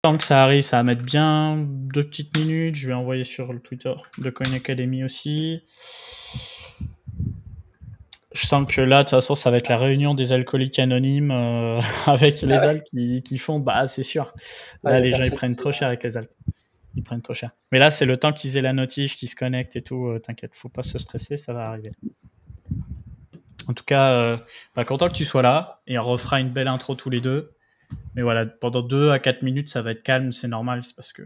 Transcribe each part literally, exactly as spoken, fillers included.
temps que ça arrive, ça va mettre bien deux petites minutes. Je vais envoyer sur le Twitter de Coin Academy aussi. Je sens que là, de toute façon, ça va être la réunion des alcooliques anonymes euh, avec les Ah ouais. altes qui, qui font, bah c'est sûr. Ah, Là, il y a les gens, ils personne prennent qui trop va- cher avec les altes. Ils prennent trop cher. Mais là, c'est le temps qu'ils aient la notif, qu'ils se connectent et tout. euh, T'inquiète, faut pas se stresser, ça va arriver. En tout cas, euh, bah, content que tu sois là et on refera une belle intro tous les deux. Mais voilà, pendant deux à quatre minutes, ça va être calme, c'est normal. C'est parce que,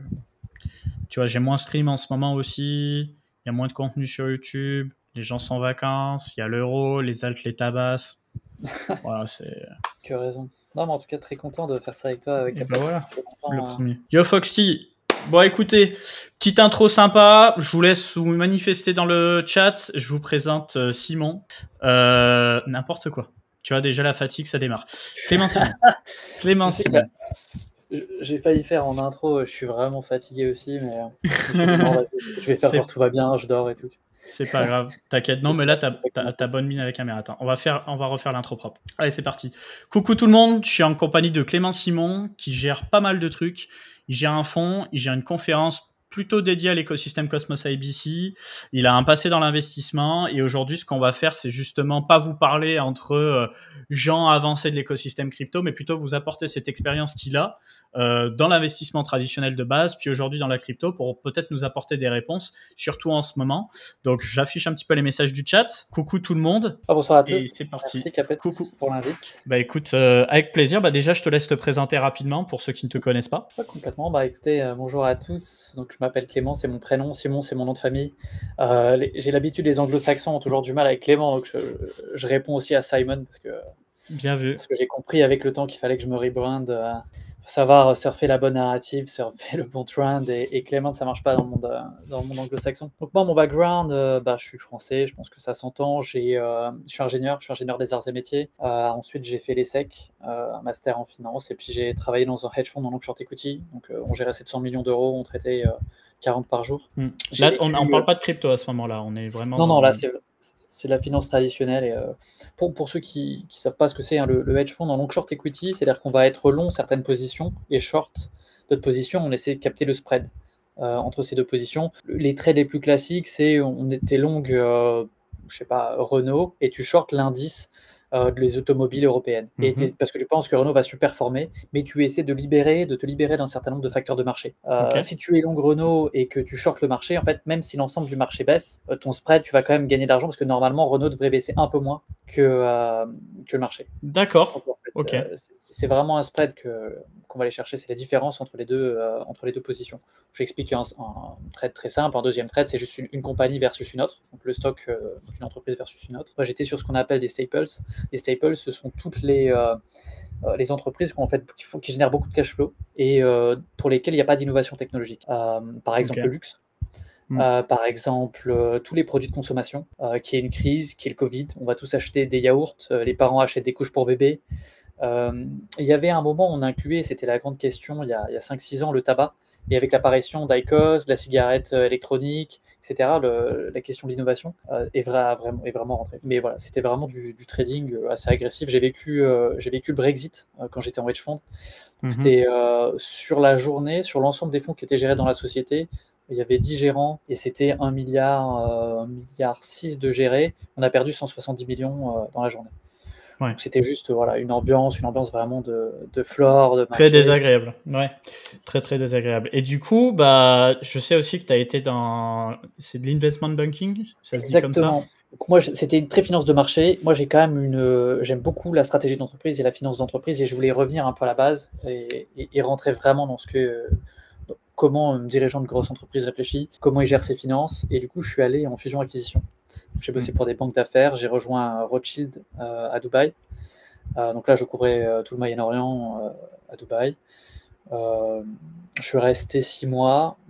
tu vois, j'ai moins stream en ce moment aussi. Il y a moins de contenu sur YouTube. Les gens sont en vacances. Il y a l'euro, les altes, les tabasses. Voilà, c'est. Tu as raison. Non, mais en tout cas, très content de faire ça avec toi, avec Et Apex. bah voilà, Ça fait le longtemps, hein. premier. Yo Foxty. Bon, écoutez, petite intro sympa. Je vous laisse vous manifester dans le chat. Je vous présente euh, Simon. Euh, N'importe quoi. Tu vois, déjà la fatigue, ça démarre. Clément Simon. Clément Tu sais que Simon. je- j'ai failli faire en intro, je suis vraiment fatigué aussi, mais euh, je me suis dit, non, vas-y, je vais faire C'est- genre tout va bien, je dors et tout. C'est pas grave, t'inquiète. Non, Je mais sais là, pas- je t'as sais pas comment t'as- faire. t'as bonne mine à la caméra. Attends, on va, faire, on va refaire l'intro propre. Allez, c'est parti. Coucou tout le monde, je suis en compagnie de Clément Simon, qui gère pas mal de trucs. Il gère un fonds, il gère une conférence plutôt dédiée à l'écosystème Cosmos I B C. Il a un passé dans l'investissement, et aujourd'hui, ce qu'on va faire, c'est justement pas vous parler entre euh, gens avancés de l'écosystème crypto, mais plutôt vous apporter cette expérience qu'il a euh, dans l'investissement traditionnel de base, puis aujourd'hui dans la crypto, pour peut-être nous apporter des réponses, surtout en ce moment. Donc, j'affiche un petit peu les messages du chat. Coucou tout le monde. Ah, bonsoir à Et tous. c'est parti. Merci Capet Coucou. pour l'invite. Bah écoute, euh, avec plaisir. Bah déjà, je te laisse te présenter rapidement pour ceux qui ne te connaissent pas. Ouais, complètement. Bah écoutez, euh, bonjour à tous. Donc je m'appelle Clément, c'est mon prénom. Simon, c'est mon nom de famille. Euh, les- j'ai l'habitude, les anglo-saxons ont toujours du mal avec Clément, donc je, je réponds aussi à Simon parce que, Bien vu. parce que j'ai compris avec le temps qu'il fallait que je me rebrande. Euh, faut savoir surfer la bonne narrative, surfer le bon trend, et, et Clément, ça marche pas dans le monde, euh, dans le monde anglo-saxon. Donc moi, mon background, euh, bah, je suis français, je pense que ça s'entend. J'ai, euh, je suis ingénieur, je suis ingénieur des arts et métiers. Euh, ensuite, j'ai fait l'E S S E C, euh, un master en finance, et puis j'ai travaillé dans un hedge fund en long short equity. Donc euh, on gérait sept cents millions d'euros, on traitait euh, quarante par jour. Hmm. J'ai Là, on vécu, ne parle euh, pas de crypto à ce moment-là. On est vraiment Non, dans. non, là, c'est c'est de la finance traditionnelle. Et, euh, pour, pour ceux qui ne savent pas ce que c'est, hein, le, le hedge fund en long short equity, c'est-à-dire qu'on va être long certaines positions et short d'autres positions. On essaie de capter le spread euh, entre ces deux positions. Les trades les plus classiques, c'est on était long, euh, je sais pas, Renault, et tu short l'indice euh, des automobiles européennes. Et Mhm. t'es- parce que tu penses que Renault va superperformer, mais tu essaies de libérer, de te libérer d'un certain nombre de facteurs de marché. Euh, Ok. Si tu es long Renault et que tu shortes le marché, en fait, même si l'ensemble du marché baisse, euh, ton spread, tu vas quand même gagner de l'argent parce que normalement, Renault devrait baisser un peu moins que, euh, que le marché. D'accord. Donc, en fait, Ok. euh, c'est c'est vraiment un spread que, qu'on va aller chercher, c'est la différence entre les deux, euh, entre les deux positions. J'explique un, un trade très simple. Un deuxième trade, c'est juste une, une compagnie versus une autre, donc le stock euh, d'une entreprise versus une autre. Moi, j'étais sur ce qu'on appelle des staples. Les staples, ce sont toutes les, euh, euh, les entreprises qui, en fait, qui, font, qui génèrent beaucoup de cash flow et euh, pour lesquelles il n'y a pas d'innovation technologique. Euh, par exemple, Ok. le luxe. Mm. Euh, par exemple, euh, tous les produits de consommation, euh, qui est une crise, qui est le Covid, on va tous acheter des yaourts, euh, les parents achètent des couches pour bébés. Euh, il y avait un moment où on incluait, c'était la grande question, il y a, il y a cinq six ans, le tabac. Et avec l'apparition d'IQOS, de la cigarette euh, électronique, et cetera, le- la question de l'innovation euh, est, vra- vraiment, est vraiment rentrée. Mais voilà, c'était vraiment du, du trading euh, assez agressif. J'ai vécu, euh, j'ai vécu le Brexit euh, quand j'étais en hedge fund. Donc, Mhm. c'était euh, sur la journée, sur l'ensemble des fonds qui étaient gérés dans la société, il y avait dix gérants et c'était un milliard, euh, un milliard six de gérés. On a perdu cent soixante-dix millions euh, dans la journée. Ouais. Donc c'était juste voilà, une ambiance, une ambiance vraiment de, de flore, de Très marché. désagréable. Ouais. Très, très désagréable. Et du coup, bah, je sais aussi que tu as été dans. C'est de l'investment banking, ça se dit comme ça. Exactement. Donc moi, je- c'était une très finance de marché. Moi, j'ai quand même une, euh, j'aime beaucoup la stratégie d'entreprise et la finance d'entreprise, et je voulais revenir un peu à la base et, et- et rentrer vraiment dans ce que, euh, dans comment un dirigeant de grosse entreprise réfléchit, comment il gère ses finances. Et du coup, je suis allé en fusion-acquisition. J'ai bossé Mm. pour des banques d'affaires. J'ai rejoint Rothschild euh, à Dubaï. Euh, donc là, je couvrais euh, tout le Moyen-Orient euh, à Dubaï. Euh, je suis resté six mois.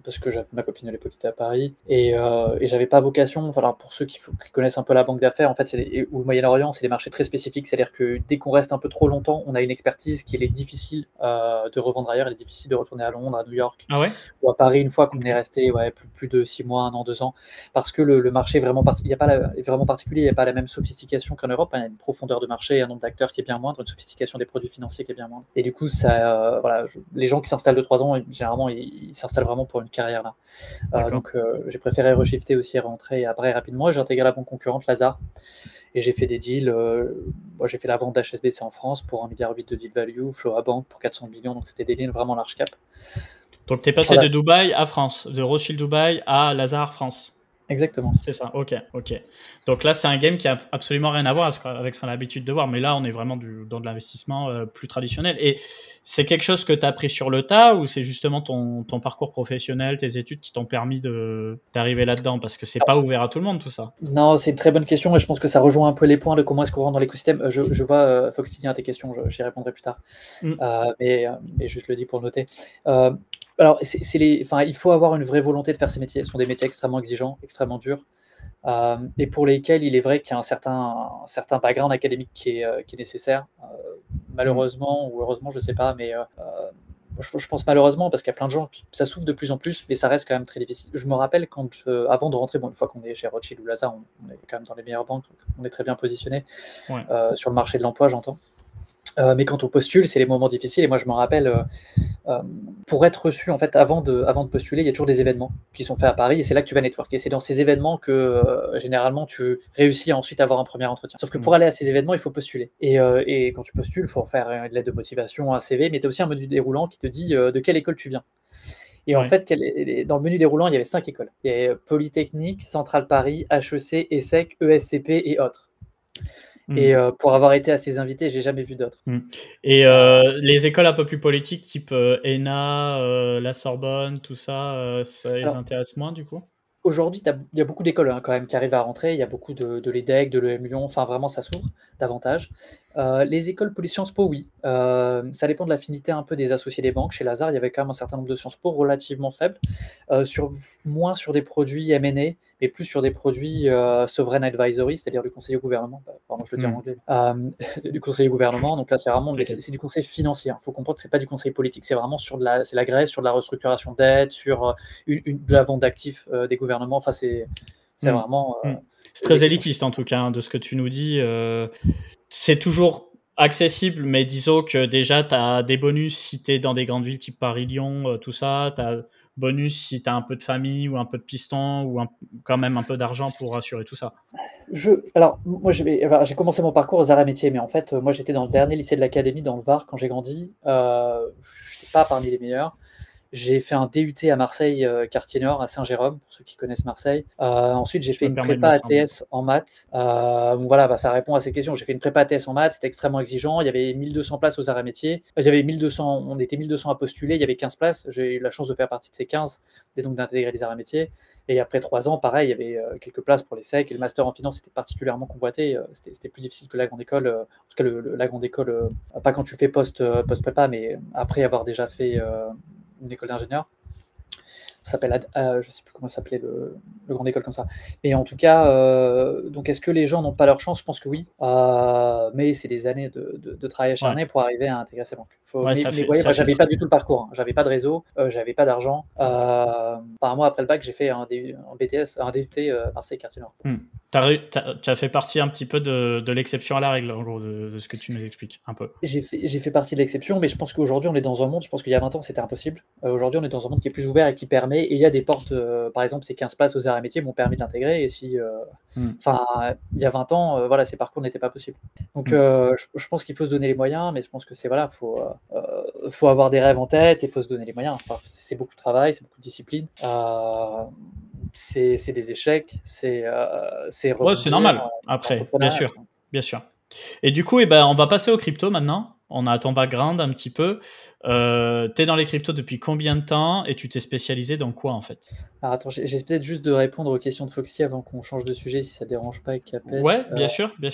parce que j'avais, ma copine à l'époque était à Paris, et, euh, et j'avais pas vocation, enfin, pour ceux qui, qui connaissent un peu la banque d'affaires, en fait, c'est les, ou le Moyen-Orient, c'est des marchés très spécifiques, c'est-à-dire que dès qu'on reste un peu trop longtemps, on a une expertise qui est difficile euh, de revendre ailleurs, il est difficile de retourner à Londres, à New York, ah ouais ou à Paris une fois qu'on okay. est resté ouais, plus, plus de six mois, un an, deux ans, parce que le, le marché est vraiment, part... il y a pas la... est vraiment particulier, il n'y a pas la même sophistication qu'en Europe, hein, il y a une profondeur de marché, un nombre d'acteurs qui est bien moindre, une sophistication des produits financiers qui est bien moindre. Et du coup, ça, euh, voilà, je... les gens qui s'installent de trois ans, généralement, ils, ils s'installent vraiment pour une carrière là. Euh, donc, euh, j'ai préféré reshifter aussi et rentrer après rapidement. J'ai intégré la banque concurrente, Lazare, et j'ai fait des deals. Euh, moi, j'ai fait la vente d'H S B C en France pour un virgule huit milliard de deal value, Floa Bank pour quatre cents millions, donc c'était des deals vraiment large cap. Donc, tu es passé voilà. de Dubaï à France, de Rothschild Dubaï à Lazare France. Exactement. C'est ça, ok, ok. Donc là, c'est un game qui a absolument rien à voir avec ce qu'on a l'habitude de voir, mais là, on est vraiment du, dans de l'investissement euh, plus traditionnel. Et c'est quelque chose que tu as appris sur le tas, ou c'est justement ton, ton parcours professionnel, tes études qui t'ont permis de, d'arriver là-dedans? Parce que c'est pas ouvert à tout le monde, tout ça. Non, c'est une très bonne question, et je pense que ça rejoint un peu les points de comment est-ce qu'on rentre dans l'écosystème. Je, je vois, euh, Foxy, à tes questions, je, j'y répondrai plus tard. Mm. Euh, mais, mais juste le dis pour le noter. Euh, alors, c'est, c'est les, enfin, il faut avoir une vraie volonté de faire ces métiers. Ce sont des métiers extrêmement exigeants, extrêmement durs. Euh, et pour lesquels il est vrai qu'il y a un certain, un certain background académique qui est, euh, qui est nécessaire. Euh, malheureusement, mmh. ou heureusement, je ne sais pas, mais euh, je, je pense malheureusement, parce qu'il y a plein de gens qui ça souffre de plus en plus, mais ça reste quand même très difficile. Je me rappelle, quand je, avant de rentrer, bon, une fois qu'on est chez Rothschild ou Lazare, on, on est quand même dans les meilleures banques, donc on est très bien positionné ouais. euh, sur le marché de l'emploi, j'entends. Euh, mais quand on postule, c'est les moments difficiles. Et moi, je me rappelle, euh, euh, pour être reçu, en fait, avant de, avant de postuler, il y a toujours des événements qui sont faits à Paris. Et c'est là que tu vas networker. C'est dans ces événements que, euh, généralement, tu réussis à ensuite avoir un premier entretien. Sauf que pour aller à ces événements, il faut postuler. Et, euh, et quand tu postules, il faut faire une lettre de motivation, un C V, mais tu as aussi un menu déroulant qui te dit euh, de quelle école tu viens. Et ouais. en fait, dans le menu déroulant, il y avait cinq écoles. Il y avait Polytechnique, Centrale Paris, H E C, ESSEC, E S C P et autres. Et euh, pour avoir été à ces invités, j'ai jamais vu d'autres. Mmh. Et euh, les écoles un peu plus politiques, type euh, E N A, euh, la Sorbonne, tout ça, euh, ça les Alors, intéresse moins du coup? Aujourd'hui, il y a beaucoup d'écoles hein, quand même qui arrivent à rentrer. Il y a beaucoup de, de l'E D E C, de l'E M Lyon. Enfin, vraiment, ça s'ouvre davantage. Euh, les écoles poly Sciences Po, oui. Euh, ça dépend de l'affinité un peu des associés des banques. Chez Lazare, il y avait quand même un certain nombre de Sciences Po relativement faibles, euh, sur, moins sur des produits M and A, mais plus sur des produits euh, sovereign advisory, c'est-à-dire du conseil au gouvernement. Pardon, je le dis mmh. en anglais. Euh, du conseil au gouvernement. Donc là, c'est vraiment okay. c'est, c'est du conseil financier. Il faut comprendre que c'est pas du conseil politique. C'est vraiment sur de la, c'est la Grèce, sur de la restructuration de dette, sur euh, une, une, de la vente d'actifs euh, des gouvernements. Enfin, c'est, c'est mmh. vraiment. Euh, mmh. C'est très élitiste en tout cas, hein, de ce que tu nous dis. Euh... C'est toujours accessible, mais disons que déjà, tu as des bonus si tu es dans des grandes villes type Paris, Lyon, euh, tout ça. Tu as bonus si tu as un peu de famille ou un peu de piston ou un, quand même un peu d'argent pour assurer tout ça. Je, alors, moi, j'ai, alors, j'ai commencé mon parcours aux arts et métiers, mais en fait, moi, j'étais dans le dernier lycée de l'Académie, dans le Var, quand j'ai grandi. Euh, je n'étais pas parmi les meilleurs. J'ai fait un D U T à Marseille, euh, quartier Nord, à Saint-Jérôme, pour ceux qui connaissent Marseille. Euh, ensuite, j'ai je fait une prépa A T S en maths. Euh, donc voilà, bah, ça répond à ces questions. J'ai fait une prépa A T S en maths, c'était extrêmement exigeant. Il y avait mille deux cents places aux arts et métiers. Il y avait mille deux cents, on était mille deux cents à postuler, il y avait quinze places. J'ai eu la chance de faire partie de ces quinze, et donc d'intégrer les arts et métiers. Et après trois ans, pareil, il y avait euh, quelques places pour les S E C. Et le master en finance était particulièrement convoité. Euh, c'était, c'était plus difficile que la grande école. Euh, en tout cas, le, le, la grande école, euh, pas quand tu fais post, euh, post-prépa, mais après avoir déjà fait euh, une école d'ingénieur. Ça s'appelle, euh, je ne sais plus comment ça s'appelait, le, le grande école comme ça. Mais en tout cas, euh, donc est-ce que les gens n'ont pas leur chance? Je pense que oui. Euh, mais c'est des années de, de, de travail acharné ouais. pour arriver à intégrer ces banques. Faut, ouais, mais, mais fait, voyez, moi, j'avais pas du tout le parcours. Hein. J'avais pas de réseau, euh, j'avais pas d'argent. Euh, un mois après le bac, j'ai fait un, D, un B T S, un D U T euh, Marseille quartier Nord. Hmm. Tu as fait partie un petit peu de, de l'exception à la règle, en gros, de, de ce que tu nous expliques, un peu. J'ai fait, j'ai fait partie de l'exception, mais je pense qu'aujourd'hui, on est dans un monde, je pense qu'il y a vingt ans, c'était impossible. Euh, aujourd'hui, on est dans un monde qui est plus ouvert et qui permet, et il y a des portes, euh, par exemple, ces quinze places aux arts et métiers m'ont permis de l'intégrer, et si, enfin, euh, hmm. il y a vingt ans, euh, voilà, ces parcours n'étaient pas possibles. Donc, hmm. euh, je, je pense qu'il faut se donner les moyens, mais je pense que c'est, voilà, faut, euh, faut avoir des rêves en tête, et il faut se donner les moyens. Enfin, c'est beaucoup de travail, c'est beaucoup de discipline. Euh, C'est, c'est des échecs, c'est euh, c'est, ouais, c'est normal. Euh, Après, bien sûr, bien sûr. Et du coup, eh ben, on va passer aux cryptos maintenant. On a ton background un petit peu. Euh, tu es dans les cryptos depuis combien de temps et tu t'es spécialisé dans quoi en fait? Alors attends, j'ai, j'ai peut-être juste de répondre aux questions de Foxy avant qu'on change de sujet si ça dérange pas avec Capet. Ouais, bien euh... sûr, bien sûr.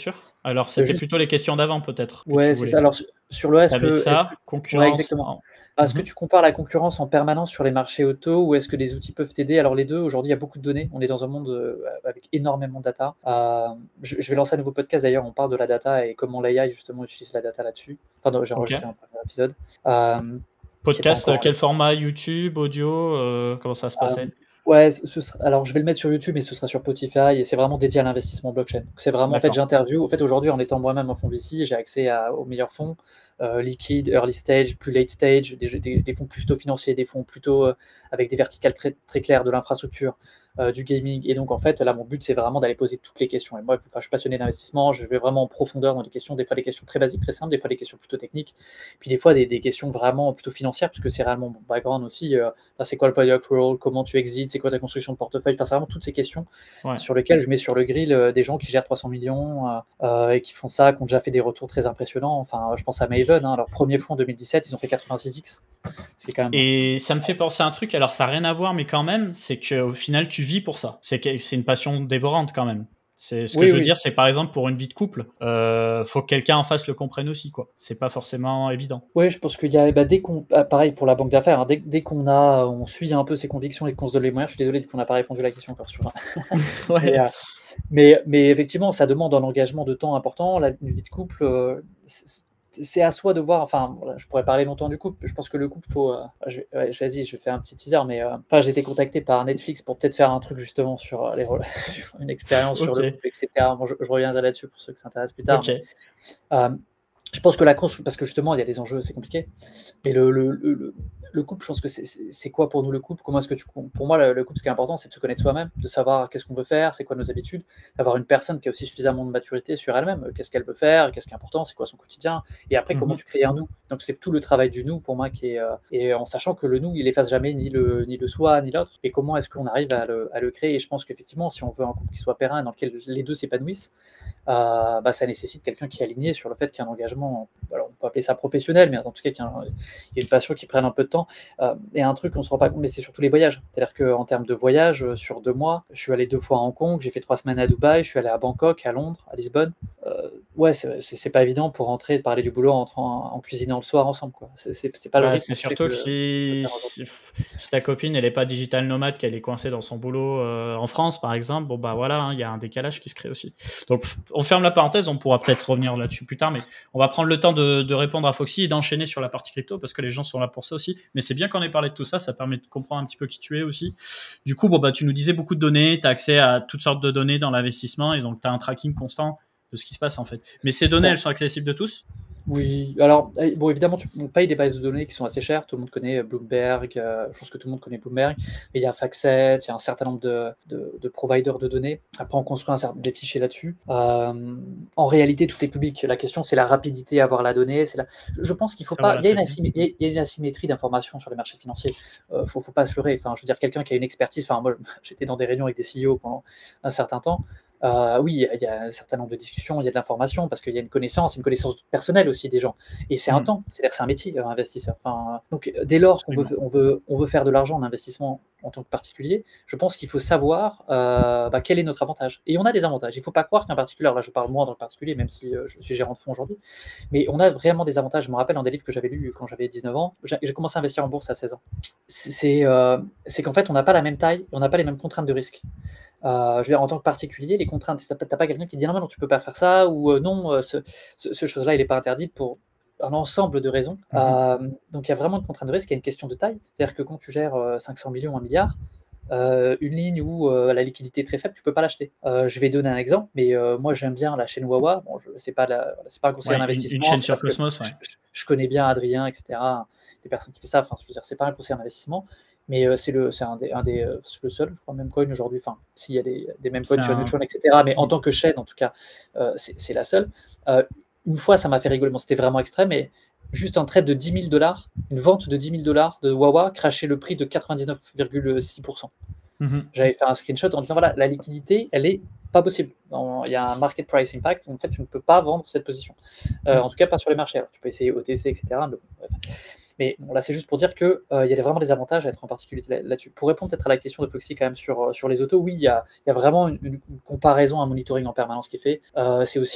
Alors, c'était juste... plutôt les questions d'avant, peut-être. Ouais, c'est ça. Alors, sur le, est-ce que, est-ce ça, que... concurrence. Ouais, exactement. En... Est-ce mm-hmm. que tu compares la concurrence en permanence sur les marchés auto ou est-ce que des outils peuvent t'aider? Alors, les deux, aujourd'hui, il y a beaucoup de données. On est dans un monde euh, avec énormément de data. Euh, je, je vais lancer un nouveau podcast, d'ailleurs. On parle de la data et comment l'A I, justement, utilise la data là-dessus. Enfin, j'ai enregistré okay. un premier épisode. Euh, podcast, quel format? YouTube, audio euh, Comment ça se passait? euh, Ouais, ce sera... alors je vais le mettre sur YouTube, mais ce sera sur Spotify et c'est vraiment dédié à l'investissement blockchain. C'est vraiment, en fait, j'interview. En fait, aujourd'hui, en étant moi-même un fonds V C, j'ai accès à, aux meilleurs fonds, euh, liquide, early stage, plus late stage, des, des, des fonds plutôt financiers, des fonds plutôt euh, avec des verticales très, très claires, de l'infrastructure, euh, du gaming. Et donc, en fait, là, mon but, c'est vraiment d'aller poser toutes les questions. Et moi, enfin, je suis passionné d'investissement, je vais vraiment en profondeur dans les questions, des fois des questions très basiques, très simples, des fois des questions plutôt techniques, puis des fois des, des questions vraiment plutôt financières, puisque c'est réellement mon background aussi. Euh, c'est quoi le value accrual, comment tu exits, c'est quoi ta construction de portefeuille, enfin, c'est vraiment toutes ces questions ouais. sur lesquelles je mets sur le grill euh, des gens qui gèrent trois cents millions euh, euh, et qui font ça, qui ont déjà fait des retours très impressionnants. Enfin, je pense à Maven, hein, leur premier fonds en deux mille dix-sept, ils ont fait quatre-vingt-six x. C'est quand même... Et ça me fait penser à un truc, alors ça n'a rien à voir, mais quand même, c'est qu'au final, tu vis pour ça. C'est, que, c'est une passion dévorante quand même. C'est, ce que oui, je veux oui. dire, c'est par exemple pour une vie de couple, euh, faut que quelqu'un en face le comprenne aussi, quoi. C'est pas forcément évident. Oui, je pense qu'il y a, bah, dès qu'on, ah, pareil pour la banque d'affaires, hein, dès, dès qu'on a, on suit un peu ses convictions et qu'on se donne les moyens. Je suis désolé, du coup, on n'a pas répondu à la question encore sur. ouais. mais, euh, mais, mais effectivement, ça demande un engagement de temps important. La une vie de couple, euh, c'est, c'est à soi de voir. Enfin, voilà, je pourrais parler longtemps du couple. Je pense que le couple, faut. Euh, je, ouais, vas-y, je vais faire un petit teaser, mais euh, enfin, j'ai été contacté par Netflix pour peut-être faire un truc justement sur euh, les une expérience okay. sur le couple, et cetera. Bon, je, je reviendrai là-dessus pour ceux qui s'intéressent plus tard. Okay. Mais, euh, je pense que la construction, parce que justement, il y a des enjeux, c'est compliqué. Et le, le, le, le couple, je pense que c'est, c'est, c'est quoi pour nous le couple? Comment est-ce que tu, pour moi, le, le couple, ce qui est important, c'est de se connaître soi-même, de savoir qu'est-ce qu'on veut faire, c'est quoi nos habitudes, d'avoir une personne qui a aussi suffisamment de maturité sur elle-même, qu'est-ce qu'elle veut faire, qu'est-ce qui est important, c'est quoi son quotidien, et après, mm-hmm. comment tu crées un nous. Donc, c'est tout le travail du nous pour moi qui est, euh, et en sachant que le nous, il efface jamais ni le, ni le soi, ni l'autre, et comment est-ce qu'on arrive à le, à le créer. Et je pense qu'effectivement, si on veut un couple qui soit pérenne, dans lequel les deux s'épanouissent, euh, bah, ça nécessite quelqu'un qui est aligné sur le fait qu'il y a un engagement, alors on peut appeler ça professionnel, mais en tout cas qu'il y a, un, il y a une passion qui prenne un peu de temps. Euh, et un truc qu'on ne se rend pas compte, mais c'est surtout les voyages. C'est-à-dire qu'en termes de voyage, euh, sur deux mois, je suis allé deux fois à Hong Kong, j'ai fait trois semaines à Dubaï, je suis allé à Bangkok, à Londres, à Lisbonne. Euh, ouais, c'est, c'est, c'est pas évident pour rentrer et parler du boulot en, en, en cuisinant le soir ensemble, quoi. C'est, c'est, c'est pas ouais, le rythme. C'est surtout que, que si, si, si ta copine elle est pas digital nomade, qu'elle est coincée dans son boulot euh, en France, par exemple, bon bah voilà, il hein, y a un décalage qui se crée aussi. Donc on ferme la parenthèse, on pourra peut-être revenir là-dessus plus tard, mais on va prendre le temps de, de répondre à Foxy et d'enchaîner sur la partie crypto parce que les gens sont là pour ça aussi. Mais c'est bien qu'on ait parlé de tout ça, ça permet de comprendre un petit peu qui tu es aussi. Du coup, bon bah tu nous disais beaucoup de données, tu as accès à toutes sortes de données dans l'investissement et donc tu as un tracking constant de ce qui se passe en fait. Mais ces données, elles sont accessibles de tous? Oui, alors, bon, évidemment, tu, on paye des bases de données qui sont assez chères. Tout le monde connaît Bloomberg, euh, je pense que tout le monde connaît Bloomberg. Mais il y a FactSet, il y a un certain nombre de, de, de providers de données. Après, on construit un certain, des fichiers là-dessus. Euh, en réalité, tout est public. La question, c'est la rapidité à avoir la donnée. C'est la... je, je pense qu'il faut ça pas. Il y, a une assymé... il y a une asymétrie d'informations sur les marchés financiers. Il euh, faut, faut pas se leurrer. Enfin, je veux dire, quelqu'un qui a une expertise. Enfin, moi, j'étais dans des réunions avec des C E O pendant un certain temps. Euh, oui, il y a un certain nombre de discussions, il y a de l'information, parce qu'il y a une connaissance, une connaissance personnelle aussi des gens. Et c'est un mmh. temps, c'est-à-dire que c'est un métier, euh, investisseur. Enfin, donc, dès lors qu'on veut, on veut, on veut faire de l'argent en investissement en tant que particulier, je pense qu'il faut savoir euh, bah, quel est notre avantage. Et on a des avantages. Il ne faut pas croire qu'un particulier, là je parle moi en tant que particulier, même si euh, je suis gérant de fonds aujourd'hui, mais on a vraiment des avantages. Je me rappelle un des livres que j'avais lu quand j'avais dix-neuf ans, j'ai, j'ai commencé à investir en bourse à seize ans. C'est, euh, c'est qu'en fait, on n'a pas la même taille, on n'a pas les mêmes contraintes de risque. Euh, je veux dire, en tant que particulier, les contraintes, tu n'as pas quelqu'un qui dit non, non, tu ne peux pas faire ça, ou euh, non, euh, ce, ce, ce chose-là, il n'est pas interdit pour un ensemble de raisons. Mmh. Euh, donc, il y a vraiment une contrainte de risque, il y a une question de taille. C'est-à-dire que quand tu gères euh, cinq cents millions, un milliard, euh, une ligne où euh, la liquidité est très faible, tu ne peux pas l'acheter. Euh, je vais donner un exemple, mais euh, moi, j'aime bien la chaîne Wawa. Bon, ce n'est pas, pas un conseiller ouais, d'investissement. Une, une chaîne sur Cosmos, ouais. je, je connais bien Adrien, et cetera. Des personnes qui font ça. Enfin, je veux dire, ce n'est pas un conseiller d'investissement. Mais euh, c'est, le, c'est un des, un des euh, c'est le seul, je crois, même coin aujourd'hui. Enfin, s'il y a des, des mêmes coins sur Neutron, et cetera. Mais en tant que chaîne, en tout cas, euh, c'est, c'est la seule. Euh, une fois, ça m'a fait rigoler. Bon, c'était vraiment extrême, mais juste un trade de dix mille dollars, une vente de dix mille dollars de Wawa, crachait le prix de quatre-vingt-dix-neuf virgule six pour cent. Mm-hmm. J'avais fait un screenshot en disant voilà, la liquidité, elle est pas possible. Il y a un market price impact. En fait, tu ne peux pas vendre cette position. Euh, mm-hmm. En tout cas, pas sur les marchés. Alors, tu peux essayer O T C, et cetera. Mais bon, bref. Mais bon, là, c'est juste pour dire qu'il euh, y a vraiment des avantages à être en particulier là-dessus. Pour répondre peut-être à la question de Foxy quand même sur, sur les autos, oui, il y a, y a vraiment une, une comparaison, un monitoring en permanence qui est fait. Euh, c'est aussi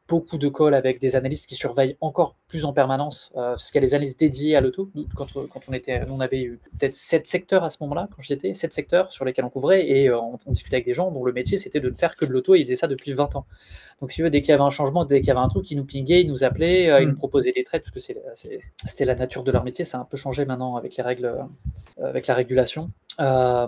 beaucoup de calls avec des analystes qui surveillent encore plus en permanence, euh, parce qu'il y a des analystes dédiés à l'auto. Quand, quand on était, nous on avait eu peut-être sept secteurs à ce moment-là, quand j'y étais, sept secteurs sur lesquels on couvrait, et euh, on, on discutait avec des gens dont le métier c'était de ne faire que de l'auto, et ils faisaient ça depuis vingt ans. Donc si tu veux, dès qu'il y avait un changement, dès qu'il y avait un truc, ils nous pinguaient, ils nous appelaient, euh, ils nous proposaient des trades, parce que c'est, c'est, c'était la nature de leur métier. Ça a un peu changé maintenant avec les règles, euh, avec la régulation. Euh,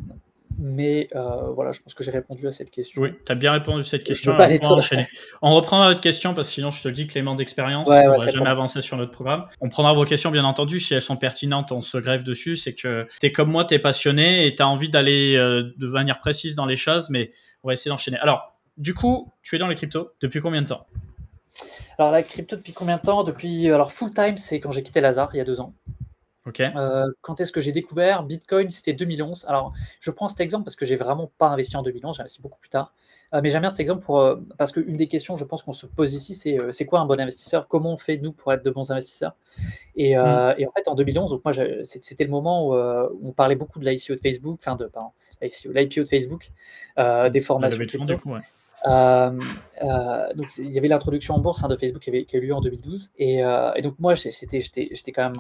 Mais euh, voilà, je pense que j'ai répondu à cette question. Oui, tu as bien répondu à cette question. Alors, on, enchaîner. On reprendra votre question parce que sinon, je te le dis, Clément d'expérience, ouais, on ne ouais, va jamais bon. avancer sur notre programme. On prendra vos questions, bien entendu. Si elles sont pertinentes, on se greffe dessus. C'est que tu es comme moi, tu es passionné et tu as envie d'aller euh, de manière précise dans les choses, mais on va essayer d'enchaîner. Alors, du coup, tu es dans les cryptos depuis combien de temps? Alors, la crypto, depuis combien de temps? Depuis, alors, full time, c'est quand j'ai quitté Lazare, il y a deux ans. Okay. Euh, quand est-ce que j'ai découvert Bitcoin? C'était deux mille onze. Alors, je prends cet exemple parce que j'ai vraiment pas investi en deux mille onze, j'ai investi beaucoup plus tard. Euh, mais j'aime bien cet exemple pour, euh, parce qu'une des questions, je pense qu'on se pose ici, c'est euh, c'est quoi un bon investisseur? Comment on fait, nous, pour être de bons investisseurs? Et, euh, mm. et en fait, en deux mille onze, donc moi, c'était le moment où, euh, où on parlait beaucoup de l'I C O de Facebook, enfin, de, pardon, l'I P O de Facebook, euh, des formations de crypto. Coup, ouais. Euh, euh, donc il y avait l'introduction en bourse hein, de Facebook qui, avait, qui a eu lieu en deux mille douze et, euh, et donc moi c'était j'étais j'étais quand même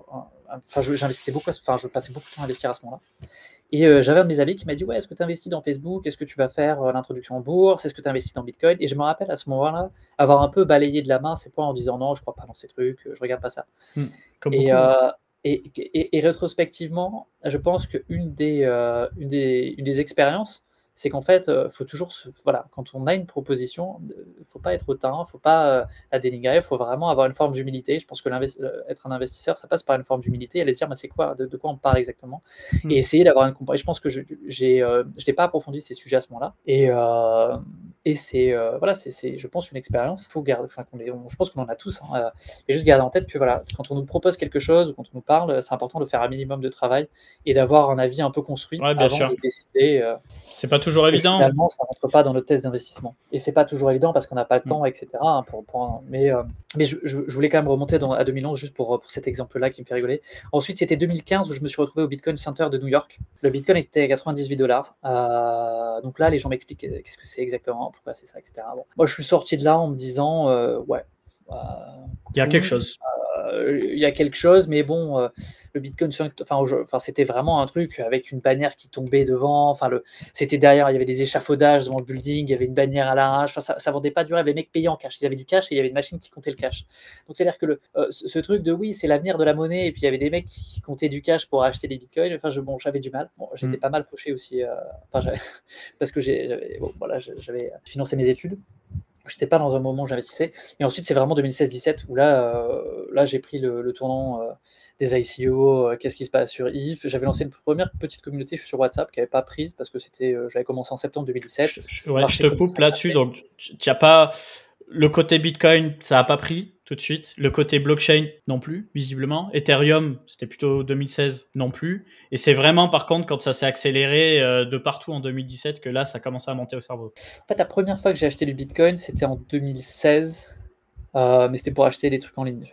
enfin euh, j'investissais beaucoup enfin je passais beaucoup de temps à investir à ce moment-là et euh, j'avais un de mes amis qui m'a dit ouais est-ce que tu investis dans Facebook, est-ce que tu vas faire euh, l'introduction en bourse, est-ce que tu investis dans Bitcoin? Et je me rappelle à ce moment-là avoir un peu balayé de la main ces points en disant non je crois pas dans ces trucs, je regarde pas ça. Mmh, comme et, beaucoup, euh, et, et, et rétrospectivement je pense qu'une des, euh, une des, une des expériences c'est qu'en fait, il euh, faut toujours, se, voilà, quand on a une proposition, il ne faut pas être hautain, il ne faut pas euh, la dénigrer, il faut vraiment avoir une forme d'humilité. Je pense que être un investisseur, ça passe par une forme d'humilité, aller se dire, bah, c'est quoi, de, de quoi on parle exactement, mmh. et essayer d'avoir une comparaison. Je pense que je n'ai euh, pas approfondi ces sujets à ce moment-là, et, euh, et c'est, euh, voilà, c'est, je pense, une expérience. Faut garder, enfin, on est, on, je pense qu'on en a tous, hein, et juste garder en tête que voilà, quand on nous propose quelque chose, ou quand on nous parle, c'est important de faire un minimum de travail et d'avoir un avis un peu construit ouais, bien avant sûr. de décider. Euh, c'est pas toujours évident. Et finalement, ça rentre pas dans notre test d'investissement. Et c'est pas toujours évident parce qu'on n'a pas le temps, mmh. et cetera. Hein, pour, pour, mais euh, mais je, je, je voulais quand même remonter dans, à deux mille onze juste pour, pour cet exemple-là qui me fait rigoler. Ensuite, c'était deux mille quinze où je me suis retrouvé au Bitcoin Center de New York. Le Bitcoin était à quatre-vingt-dix-huit dollars. Euh, donc là, les gens m'expliquent qu'est-ce que c'est exactement, pourquoi c'est ça, et cetera. Bon. Moi, je suis sorti de là en me disant, euh, ouais. Euh, Il y a quelque chose. Euh, il y a quelque chose, mais bon, euh, le Bitcoin, enfin, enfin, c'était vraiment un truc avec une bannière qui tombait devant. Enfin, le, c'était derrière, il y avait des échafaudages devant le building, il y avait une bannière à l'arrache. Enfin, ça, ça vendait pas du rêve. Les mecs payaient en cash. Ils avaient du cash et il y avait une machine qui comptait le cash. Donc, c'est-à-dire que le, euh, ce, ce truc de oui, c'est l'avenir de la monnaie, et puis il y avait des mecs qui comptaient du cash pour acheter des bitcoins. Enfin, je, bon, j'avais du mal. Bon, j'étais mmh. pas mal fauché aussi, euh, enfin, parce que j'ai, bon, voilà, j'avais financé mes études. J'étais pas dans un moment où j'investissais. Et ensuite, c'est vraiment deux mille seize dix-sept où là, euh, là j'ai pris le, le tournant euh, des I C O, euh, qu'est-ce qui se passe sur I F. J'avais lancé une première petite communauté sur WhatsApp qui n'avait pas prise parce que c'était, euh, j'avais commencé en septembre deux mille dix-sept. Je, je, ouais, je te coupe là-dessus. Donc, tu n'as pas le côté Bitcoin, ça n'a pas pris tout de suite. Le côté blockchain non plus, visiblement. Ethereum, c'était plutôt deux mille seize non plus. Et c'est vraiment, par contre, quand ça s'est accéléré euh, de partout en deux mille dix-sept que là, ça commençait à monter au cerveau. En fait, la première fois que j'ai acheté du Bitcoin, c'était en deux mille seize, euh, mais c'était pour acheter des trucs en ligne.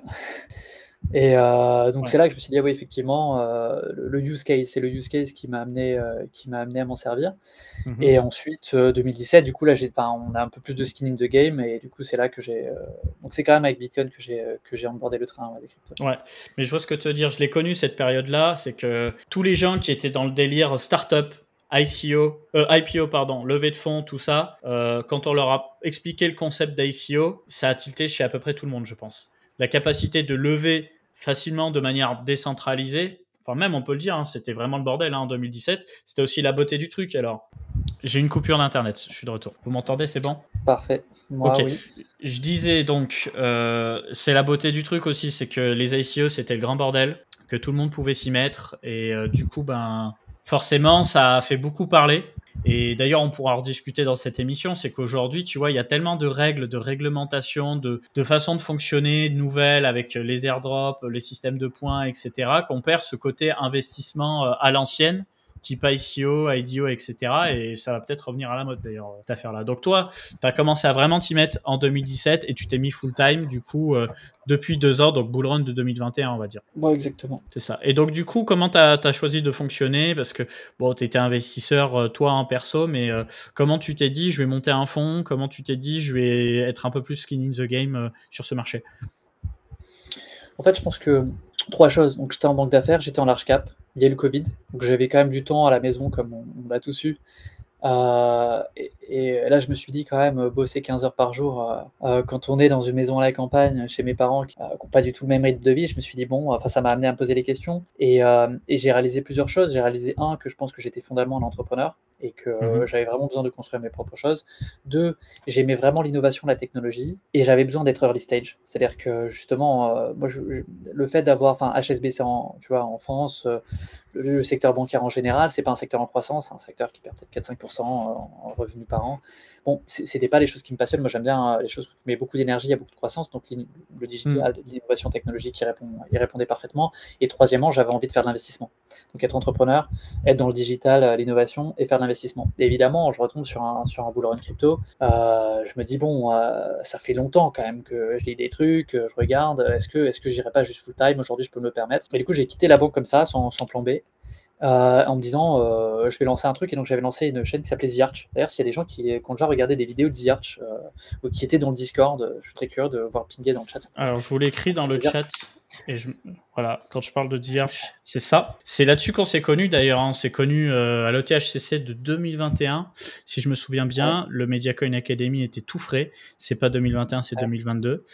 Et euh, donc ouais. c'est là que je me suis dit, ah oui, effectivement, euh, le, le use case, c'est le use case qui m'a amené, euh, qui m'a amené à m'en servir. Mm-hmm. Et ensuite, euh, deux mille dix-sept, du coup, là, j'ai, ben, on a un peu plus de skin in the game, et du coup, c'est là que j'ai. Euh, donc, c'est quand même avec Bitcoin que j'ai, que j'ai onboardé le train ouais, des cryptos. Ouais, mais je vois ce que tu veux dire. Je l'ai connu cette période-là, c'est que tous les gens qui étaient dans le délire startup, I C O, euh, I P O, pardon, levée de fonds, tout ça, euh, quand on leur a expliqué le concept d'I C O, ça a tilté chez à peu près tout le monde, je pense. La capacité de lever facilement de manière décentralisée, enfin même on peut le dire, hein, c'était vraiment le bordel hein, en deux mille dix-sept, c'était aussi la beauté du truc. Alors, j'ai une coupure d'internet, je suis de retour. Vous m'entendez, c'est bon ? Parfait. Moi, ok. Oui. Je disais donc, euh, c'est la beauté du truc aussi, c'est que les I C O c'était le grand bordel, que tout le monde pouvait s'y mettre, et euh, du coup, ben forcément, ça a fait beaucoup parler. Et d'ailleurs, on pourra en rediscuter dans cette émission, c'est qu'aujourd'hui, tu vois, il y a tellement de règles, de réglementations, de, de façons de fonctionner nouvelles avec les airdrops, les systèmes de points, et cetera, qu'on perd ce côté investissement à l'ancienne type I C O, I D O, et cetera. Et ça va peut-être revenir à la mode d'ailleurs, cette affaire-là. Donc toi, tu as commencé à vraiment t'y mettre en deux mille dix-sept et tu t'es mis full-time, du coup, euh, depuis deux ans, donc bull run de deux mille vingt et un, on va dire. Ouais, exactement. C'est ça. Et donc, du coup, comment tu as choisi de fonctionner? Parce que, bon, tu étais investisseur, euh, toi, en perso, mais euh, comment tu t'es dit, je vais monter un fonds? Comment tu t'es dit, je vais être un peu plus skin in the game euh, sur ce marché? En fait, je pense que trois choses. Donc, j'étais en banque d'affaires, j'étais en large cap. Il y a eu le Covid, donc j'avais quand même du temps à la maison, comme on, on l'a tous eu. Euh, et, et là, je me suis dit quand même, bosser quinze heures par jour, euh, euh, quand on est dans une maison à la campagne, chez mes parents, qui n'ont pas du tout le même rythme de vie, je me suis dit, bon, enfin, ça m'a amené à me poser les questions. Et, euh, et j'ai réalisé plusieurs choses. J'ai réalisé, un, que je pense que j'étais fondamentalement un entrepreneur et que Mhm. j'avais vraiment besoin de construire mes propres choses. Deux, j'aimais vraiment l'innovation, la technologie, et j'avais besoin d'être early stage. C'est-à-dire que justement, euh, moi, je- je- le fait d'avoir, enfin, H S B C en, tu vois, en France, euh, le, le secteur bancaire en général, c'est pas un secteur en croissance, c'est un secteur qui perd peut-être quatre à cinq pour cent en, en revenus par an. Bon, c'est- c'était pas les choses qui me passionnent. Moi, j'aime bien euh, les choses où je mets beaucoup d'énergie, il y a beaucoup de croissance, donc l'in- le Mm. digital, l'innovation technologique y, répond, y répondait parfaitement. Et troisièmement, j'avais envie de faire de l'investissement. Donc être entrepreneur, être dans le digital, euh, l'innovation et faire de l'investissement. Et évidemment, je retombe sur un, sur un bull run crypto. Euh, je me dis, bon, euh, ça fait longtemps quand même que je lis des trucs, euh, je regarde, est-ce que, est-ce que j'irai pas juste full time? Aujourd'hui, je peux me le permettre. Et du coup, j'ai quitté la banque comme ça, sans, sans plan B. Euh, en me disant, euh, je vais lancer un truc. Et donc j'avais lancé une chaîne qui s'appelait The Arch. D'ailleurs, s'il y a des gens qui, qui ont déjà regardé des vidéos de The Arch euh, ou qui étaient dans le Discord, euh, je suis très curieux de voir pinguer dans le chat. Alors, je vous l'écris dans le The Arch. chat. Et je, voilà, quand je parle de The Arch, c'est ça. C'est là-dessus qu'on s'est connus d'ailleurs. Hein. On s'est connus euh, à l'E T H C C de deux mille vingt et un. Si je me souviens bien, Ouais. le MediaCoin Academy était tout frais. C'est pas deux mille vingt et un, c'est Ouais. deux mille vingt-deux.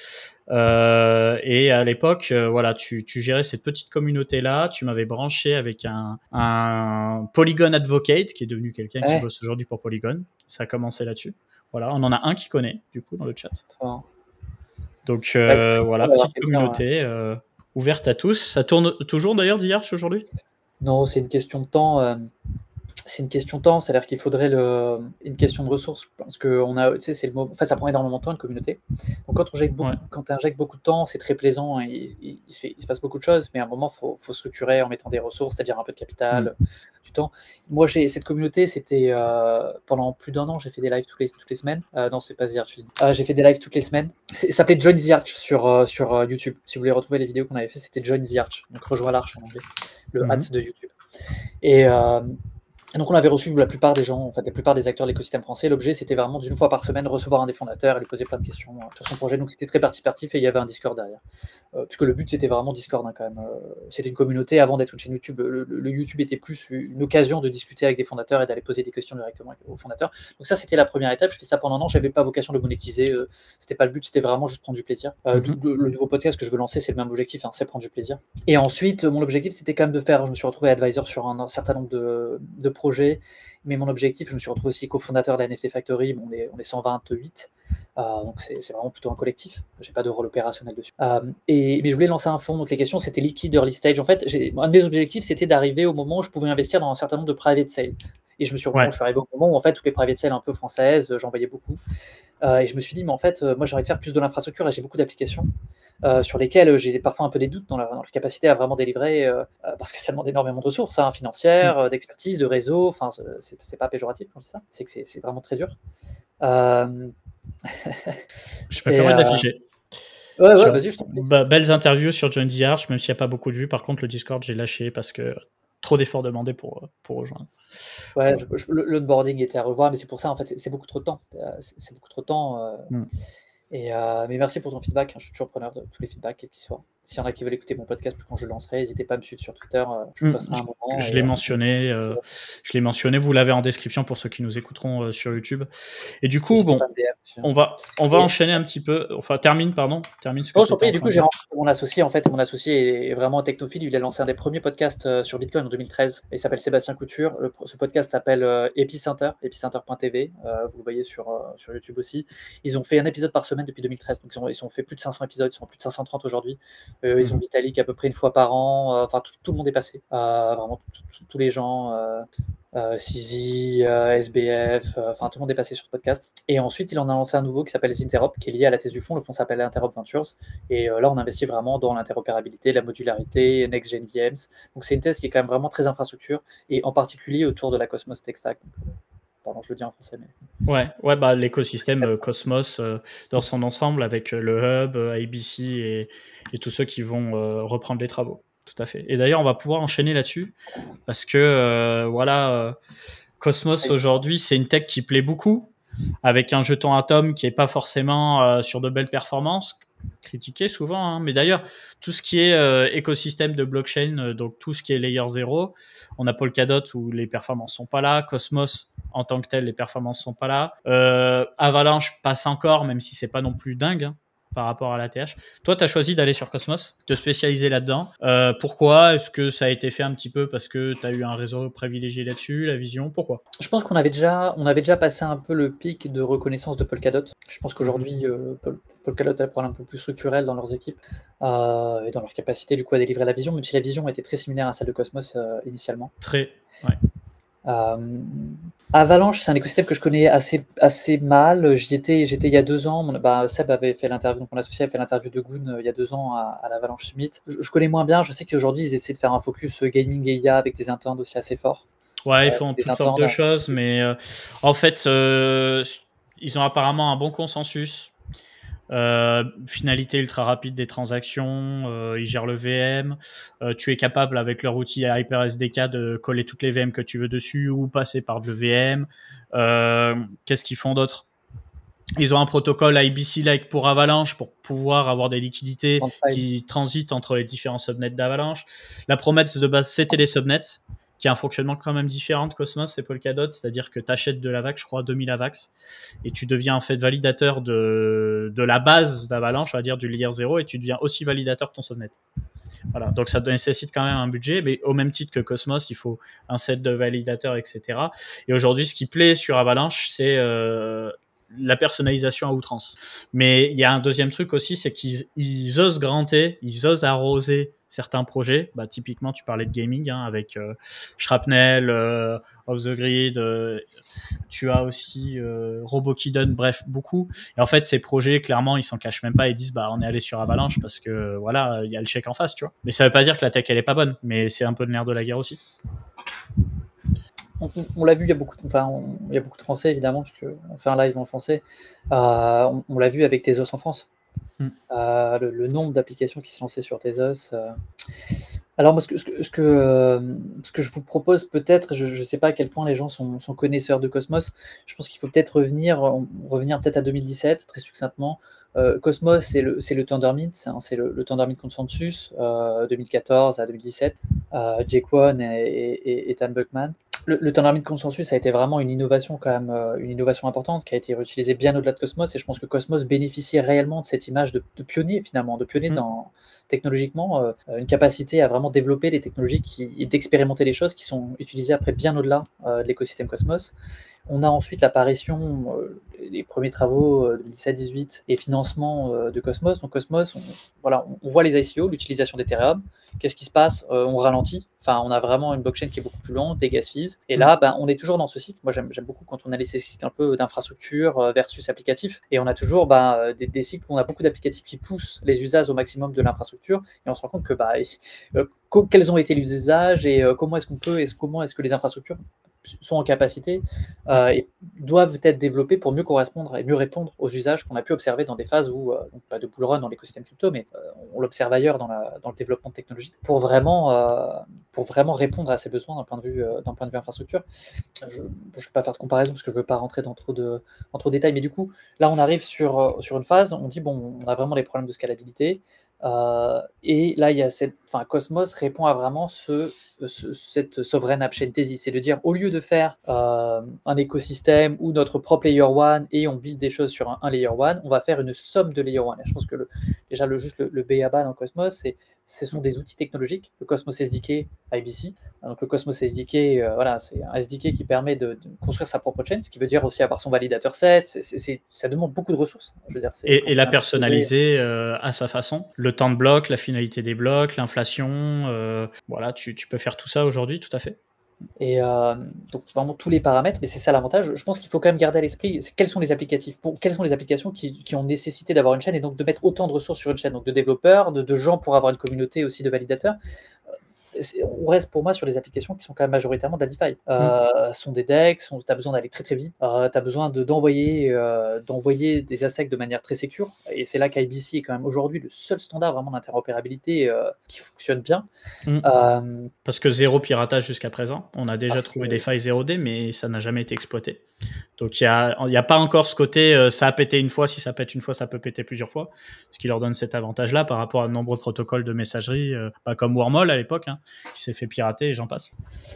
Euh, et à l'époque, euh, voilà, tu, tu gérais cette petite communauté-là. Tu m'avais branché avec un, un Polygon Advocate qui est devenu quelqu'un qui Ouais. bosse aujourd'hui pour Polygon. Ça a commencé là-dessus. Voilà, on en a un qui connaît, du coup, dans le chat. Très bien. Donc Ouais, euh, très voilà, content d'avoir petite quelqu'un, ouais. communauté euh, ouverte à tous. Ça tourne toujours d'ailleurs, The Arch, aujourd'hui? Non, c'est une question de temps. euh, C'est une question de temps, c'est-à-dire qu'il faudrait le, une question de ressources, parce que on a, tu sais, c'est le mot, enfin, ça prend énormément de temps une communauté. Donc quand on injecte beaucoup, Ouais. quand tu injectes beaucoup de temps, c'est très plaisant, et il, il- il se fait- il se passe beaucoup de choses, mais à un moment, faut, faut structurer en mettant des ressources, c'est-à-dire un peu de capital, du temps. Moi, j'ai cette communauté, c'était euh, pendant plus d'un an, j'ai fait des lives toutes les, toutes les semaines. Euh, non, c'est pas The Arch. Euh, j'ai fait des lives toutes les semaines. C'est- Ça s'appelait Join The Arch sur, euh, sur euh, YouTube. Si vous voulez retrouver les vidéos qu'on avait fait, c'était Join The Arch. Donc rejoins l'Arche en anglais, le Mhm. hâte de YouTube. Et euh, et donc on avait reçu la plupart des gens, en fait, la plupart des acteurs de l'écosystème français. L'objet, c'était vraiment d'une fois par semaine recevoir un des fondateurs et lui poser plein de questions euh, sur son projet. Donc c'était très participatif et il y avait un Discord derrière. Euh, puisque le but, c'était vraiment Discord, hein, quand même. Euh, c'était une communauté avant d'être une chaîne YouTube. Le, le- le YouTube était plus une occasion de discuter avec des fondateurs et d'aller poser des questions directement aux fondateurs. Donc ça, c'était la première étape. Je fais ça pendant un an. J'avais pas vocation de monétiser. Euh, c'était pas le but. C'était vraiment juste prendre du plaisir. Euh, Mhm. le, le nouveau podcast que je veux lancer, c'est le même objectif, hein, c'est prendre du plaisir. Et ensuite, mon objectif, c'était quand même de faire. Je me suis retrouvé advisor sur un, un certain nombre de, de projets. Mais mon objectif, je me suis retrouvé aussi cofondateur de la N F T Factory. Bon, on, est, on est cent vingt-huit, euh, donc c'est c'est vraiment plutôt un collectif. J'ai pas de rôle opérationnel dessus. Euh, et, mais je voulais lancer un fonds, donc les questions c'était liquide, early stage. En fait, j'ai- un de mes objectifs c'était d'arriver au moment où je pouvais investir dans un certain nombre de private sales. Et je me suis, Ouais. bon, je suis arrivé au moment où en fait toutes les private sales un peu françaises, j'en voyais beaucoup. Euh, et je me suis dit, mais en fait, euh, moi j'ai envie de faire plus de l'infrastructure et j'ai beaucoup d'applications euh, sur lesquelles j'ai parfois un peu des doutes dans leur, dans leur capacité à vraiment délivrer, euh, euh, parce que ça demande énormément de ressources, hein, financières, euh, d'expertise, de réseau. Enfin, c'est c'est pas péjoratif quand je dis ça, c'est que c'est c'est vraiment très dur. Euh, Je me et, permets euh, d'afficher. ouais, ouais, Sur- vas-y, je t'en prie. Bah, belles interviews sur John The Arch, même s'il n'y a pas beaucoup de vues. Par contre, le Discord, j'ai lâché parce que trop d'efforts demandés pour, pour rejoindre. Ouais, je- je- le- l'onboarding était à revoir, mais c'est pour ça, en fait, c'est c'est beaucoup trop de temps. Euh, C'est c'est beaucoup trop de temps. euh, Mm. Et, euh, mais merci pour ton feedback, hein, je suis toujours preneur de tous les feedbacks, quels qu'ils soient. S'il y en a qui veulent écouter mon podcast quand je le lancerai, n'hésitez pas à me suivre sur Twitter, euh, je Mm. posterai un moment. Je et, l'ai euh, mentionné, euh, je l'ai mentionné. Vous l'avez en description pour ceux qui nous écouteront euh, sur YouTube. Et du coup, n'hésitez bon, pas à me D M dessus. on va, on va Et- enchaîner un petit peu. Enfin, termine, pardon. Termine ce que Oh, tu j'en étais prie, en du train coup, de j'ai dire. rencontré mon associé, en fait, mon associé est vraiment un technophile, il a lancé un des premiers podcasts euh, sur Bitcoin en deux mille treize, il s'appelle Sébastien Couture, le, ce podcast s'appelle euh, Epicenter, epicenter point t v, euh, vous le voyez sur, euh, sur YouTube aussi. Ils ont fait un épisode par semaine depuis deux mille treize, donc ils ont, ils ont fait plus de cinq cents épisodes, ils sont à plus de cinq cent trente aujourd'hui. Euh, ils ont Mhm. Vitalik à peu près une fois par an. Euh, Enfin, tout, tout le monde est passé. Euh, vraiment, tout- tout- tous les gens. Euh, euh, Sizi, euh, S B F, euh, enfin tout le monde est passé sur ce podcast. Et ensuite, il en a lancé un nouveau qui s'appelle Zinterop, qui est lié à la thèse du fond. Le fond s'appelle Interop Ventures. Et euh, là, on investit vraiment dans l'interopérabilité, la modularité, Next Gen V Ms. Donc c'est une thèse qui est quand même vraiment très infrastructure, et en particulier autour de la Cosmos Tech Stack. Donc, euh, pardon, je le dis en français, mais Ouais, ouais, bah, l'écosystème euh, Cosmos euh, dans son ensemble avec euh, le hub, euh, A B C et, et tous ceux qui vont euh, reprendre les travaux. Tout à fait. Et d'ailleurs, on va pouvoir enchaîner là-dessus parce que euh, voilà, euh, Cosmos aujourd'hui, c'est une tech qui plaît beaucoup avec un jeton Atom qui est pas forcément euh, sur de belles performances, critiqué souvent. Hein. Mais d'ailleurs, tout ce qui est euh, écosystème de blockchain, euh, donc tout ce qui est layer zéro, on a Polkadot où les performances sont pas là, Cosmos en tant que tel, les performances sont pas là. Euh, Avalanche passe encore, même si c'est pas non plus dingue. Hein, par rapport à l'A T H. Toi, tu as choisi d'aller sur Cosmos, de spécialiser là-dedans. Euh, pourquoi? Est-ce que ça a été fait un petit peu parce que tu as eu un réseau privilégié là-dessus, la vision? Pourquoi? je pense qu'on avait déjà, on avait déjà passé un peu le pic de reconnaissance de Polkadot. Je pense qu'aujourd'hui, euh, Pol- Polkadot a un problème un peu plus structurel dans leurs équipes euh, et dans leur capacité du coup à délivrer la vision, même si la vision était très similaire à celle de Cosmos euh, initialement. Très, ouais. Euh, Avalanche, c'est un écosystème que je connais assez, assez mal. J'y étais, j'étais il y a deux ans. Mon- bah, Seb avait fait l'interview, donc mon associé avait fait l'interview de Goon euh, il y a deux ans à, à l'Avalanche Summit. Je, je connais moins bien. Je sais qu'aujourd'hui, ils essaient de faire un focus euh, gaming et I A avec des internes aussi assez forts. Ouais, ils Euh, font des toutes sortes de internes. choses, mais euh, en fait, euh, ils ont apparemment un bon consensus. Euh, finalité ultra rapide des transactions, euh, ils gèrent le V M, euh, tu es capable avec leur outil HyperSDK de coller toutes les V M que tu veux dessus ou passer par le V M. Euh, Qu'est-ce qu'ils font d'autre? Ils ont un protocole I B C-like pour Avalanche pour pouvoir avoir des liquidités qui transitent entre les différents subnets d'Avalanche. La promesse de base, c'était les subnets, qui a un fonctionnement quand même différent de Cosmos et Polkadot, c'est-à-dire que tu achètes de l'Avax, je crois deux mille Avax, et tu deviens en fait validateur de, de la base d'Avalanche, on va dire du layer zéro, et tu deviens aussi validateur de ton subnet. Voilà, donc ça nécessite quand même un budget, mais au même titre que Cosmos, il faut un set de validateurs, et cetera. Et aujourd'hui, ce qui plaît sur Avalanche, c'est euh, la personnalisation à outrance. Mais il y a un deuxième truc aussi, c'est qu'ils ils osent granter, ils osent arroser certains projets. Bah, typiquement, tu parlais de gaming hein, avec euh, Shrapnel, euh, Off the Grid. Euh, tu as aussi euh, Robokidon, bref, beaucoup. Et en fait, ces projets, clairement, ils s'en cachent même pas. Ils disent, bah, on est allé sur Avalanche parce que voilà, il y a le chèque en face, tu vois. Mais ça veut pas dire que la tech elle est pas bonne, mais c'est un peu de nerf de la guerre aussi. On, on l'a vu, il y a beaucoup de, enfin, on- il y a beaucoup de Français évidemment, puisque on fait un live en français. Euh, on on l'a vu avec Tezos en France. Hmm. Euh, le, le nombre d'applications qui se lançaient sur Tezos. euh. Alors moi, ce que, ce que, ce que, euh, ce que je vous propose peut-être, je ne sais pas à quel point les gens sont, sont connaisseurs de Cosmos. Je pense qu'il faut peut-être revenir, on- revenir peut-être à deux mille dix-sept, très succinctement. Euh, Cosmos, c'est le, c'est le Tendermint, hein, c'est le, le Tendermint Consensus, euh, deux mille quatorze à deux mille dix-sept, euh, Jake Wan et, et, et Ethan Buckman. Le, le Tendermint Consensus a été vraiment une innovation quand même, euh, une innovation importante qui a été réutilisée bien au-delà de Cosmos, et je pense que Cosmos bénéficie réellement de cette image de, de pionnier finalement, de pionnier Hmm. dans, technologiquement, euh, une capacité à vraiment développer des technologies qui, et d'expérimenter les choses qui sont utilisées après bien au-delà euh, de l'écosystème Cosmos. On a ensuite l'apparition, euh, les premiers travaux euh, de dix-sept dix-huit et financement euh, de Cosmos. Donc Cosmos, on, voilà, on, on voit les I C O, l'utilisation d'Ethereum. Qu'est-ce qui se passe? euh, On ralentit. Enfin, on a vraiment une blockchain qui est beaucoup plus lente, des gas fees. Et là, ben, on est toujours dans ce cycle. Moi, j'aime, j'aime beaucoup quand on a les cycles un peu d'infrastructure euh, versus applicatif. Et on a toujours ben, des, des cycles où on a beaucoup d'applicatifs qui poussent les usages au maximum de l'infrastructure. Et on se rend compte que bah, euh, quels ont été les usages et euh, comment est-ce qu'on peut, est-ce, comment est-ce que les infrastructures sont en capacité euh, et doivent être développées pour mieux correspondre et mieux répondre aux usages qu'on a pu observer dans des phases où, euh, donc pas de bull run dans l'écosystème crypto, mais euh, on l'observe ailleurs dans, la, dans le développement de technologies, pour vraiment, euh, pour vraiment répondre à ces besoins d'un point de vue, euh, d'un point de vue infrastructure. Je ne vais pas faire de comparaison parce que je ne veux pas rentrer dans trop de, dans trop de détails, mais du coup, là, on arrive sur, sur une phase, on dit, bon, on a vraiment les problèmes de scalabilité, euh, et là, il y a cette, enfin, Cosmos répond à vraiment ce, ce, cette sovereign app chain thesis, c'est de dire, au lieu de faire euh, un écosystème ou notre propre layer one et on build des choses sur un, un layer one, on va faire une somme de layer one. Et je pense que le, déjà, le, juste le, le B A B A dans Cosmos, c'est, ce sont des outils technologiques. Le Cosmos S D K, I B C. Donc le Cosmos S D K, euh, voilà, c'est un S D K qui permet de, de construire sa propre chaîn, ce qui veut dire aussi avoir son validateur set. C'est, c'est, c'est, ça demande beaucoup de ressources. Je veux dire, c'est, et, et la personnaliser euh, à sa façon. Le temps de bloc, la finalité des blocs, l'inflation, euh, voilà, tu, tu peux faire tout ça aujourd'hui, tout à fait. Et euh, donc vraiment tous les paramètres, mais c'est ça l'avantage. Je pense qu'il faut quand même garder à l'esprit c'est quels sont les applicatifs, pour, quelles sont les applications qui, qui ont nécessité d'avoir une chaîne et donc de mettre autant de ressources sur une chaîne, donc de développeurs, de, de gens pour avoir une communauté aussi de validateurs. On reste pour moi sur des applications qui sont quand même majoritairement de la DeFi. Euh, mmh. sont des decks, tu as besoin d'aller très très vite, euh, tu as besoin de, d'envoyer, euh, d'envoyer des A S I C de manière très sécure, et c'est là qu'I B C est quand même aujourd'hui le seul standard vraiment d'interopérabilité euh, qui fonctionne bien. Mmh. Euh, Parce que zéro piratage jusqu'à présent, on a déjà trouvé que... des failles zéro D, mais ça n'a jamais été exploité. Donc il n'y a, a pas encore ce côté euh, ça a pété une fois, si ça pète une fois, ça peut péter plusieurs fois, ce qui leur donne cet avantage-là par rapport à de nombreux protocoles de messagerie, euh, pas comme Wormhole à l'époque, hein, qui s'est fait pirater et j'en passe.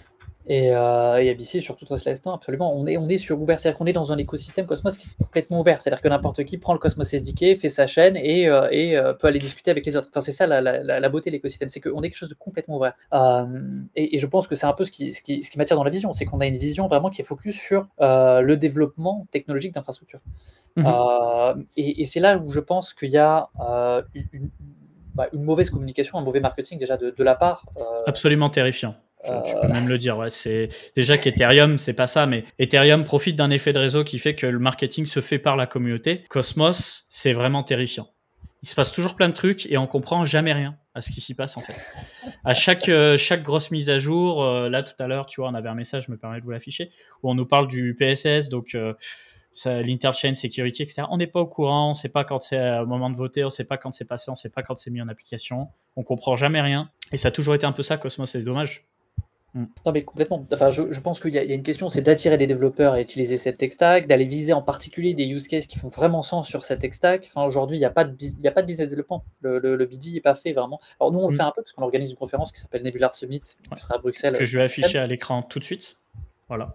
Et, euh, et A B C, surtout toi, Célestin, absolument, on est, on est sur ouvert, c'est-à-dire qu'on est dans un écosystème Cosmos qui est complètement ouvert, c'est-à-dire que n'importe qui prend le Cosmos S D K, fait sa chaîne et, euh, et euh, peut aller discuter avec les autres. Enfin, c'est ça la, la, la beauté de l'écosystème, c'est qu'on est quelque chose de complètement ouvert. Euh, et, et je pense que c'est un peu ce qui, ce qui, ce qui m'attire dans la vision, c'est qu'on a une vision vraiment qui est focus sur euh, le développement technologique d'infrastructures. Mmh. Euh, et, et c'est là où je pense qu'il y a euh, une, bah, une mauvaise communication, un mauvais marketing déjà de, de la part. Euh, Absolument terrifiant. Je, je peux même le dire. Ouais, c'est déjà qu'Ethereum, c'est pas ça, mais Ethereum profite d'un effet de réseau qui fait que le marketing se fait par la communauté. Cosmos, c'est vraiment terrifiant. Il se passe toujours plein de trucs et on comprend jamais rien à ce qui s'y passe en fait. À chaque euh, chaque grosse mise à jour, euh, là tout à l'heure, tu vois, on avait un message, je me permets de vous l'afficher, où on nous parle du P S S, donc euh, l'interchain security, et cetera. On n'est pas au courant, on ne sait pas quand c'est au moment de voter, on ne sait pas quand c'est passé, on ne sait pas quand c'est mis en application. On comprend jamais rien. Et ça a toujours été un peu ça, Cosmos, c'est dommage. Mm. Non mais complètement. Enfin, je, je pense qu'il y, y a une question, c'est d'attirer des développeurs à utiliser cette tech stack, d'aller viser en particulier des use cases qui font vraiment sens sur cette tech stack. Enfin, aujourd'hui, il n'y a, a pas de business développement. Le, le, le B D n'est pas fait vraiment. Alors nous, on mm. le fait un peu parce qu'on organise une conférence qui s'appelle Nebular Summit, ouais. qui sera à Bruxelles. Que je vais afficher à l'écran tout de suite. Voilà.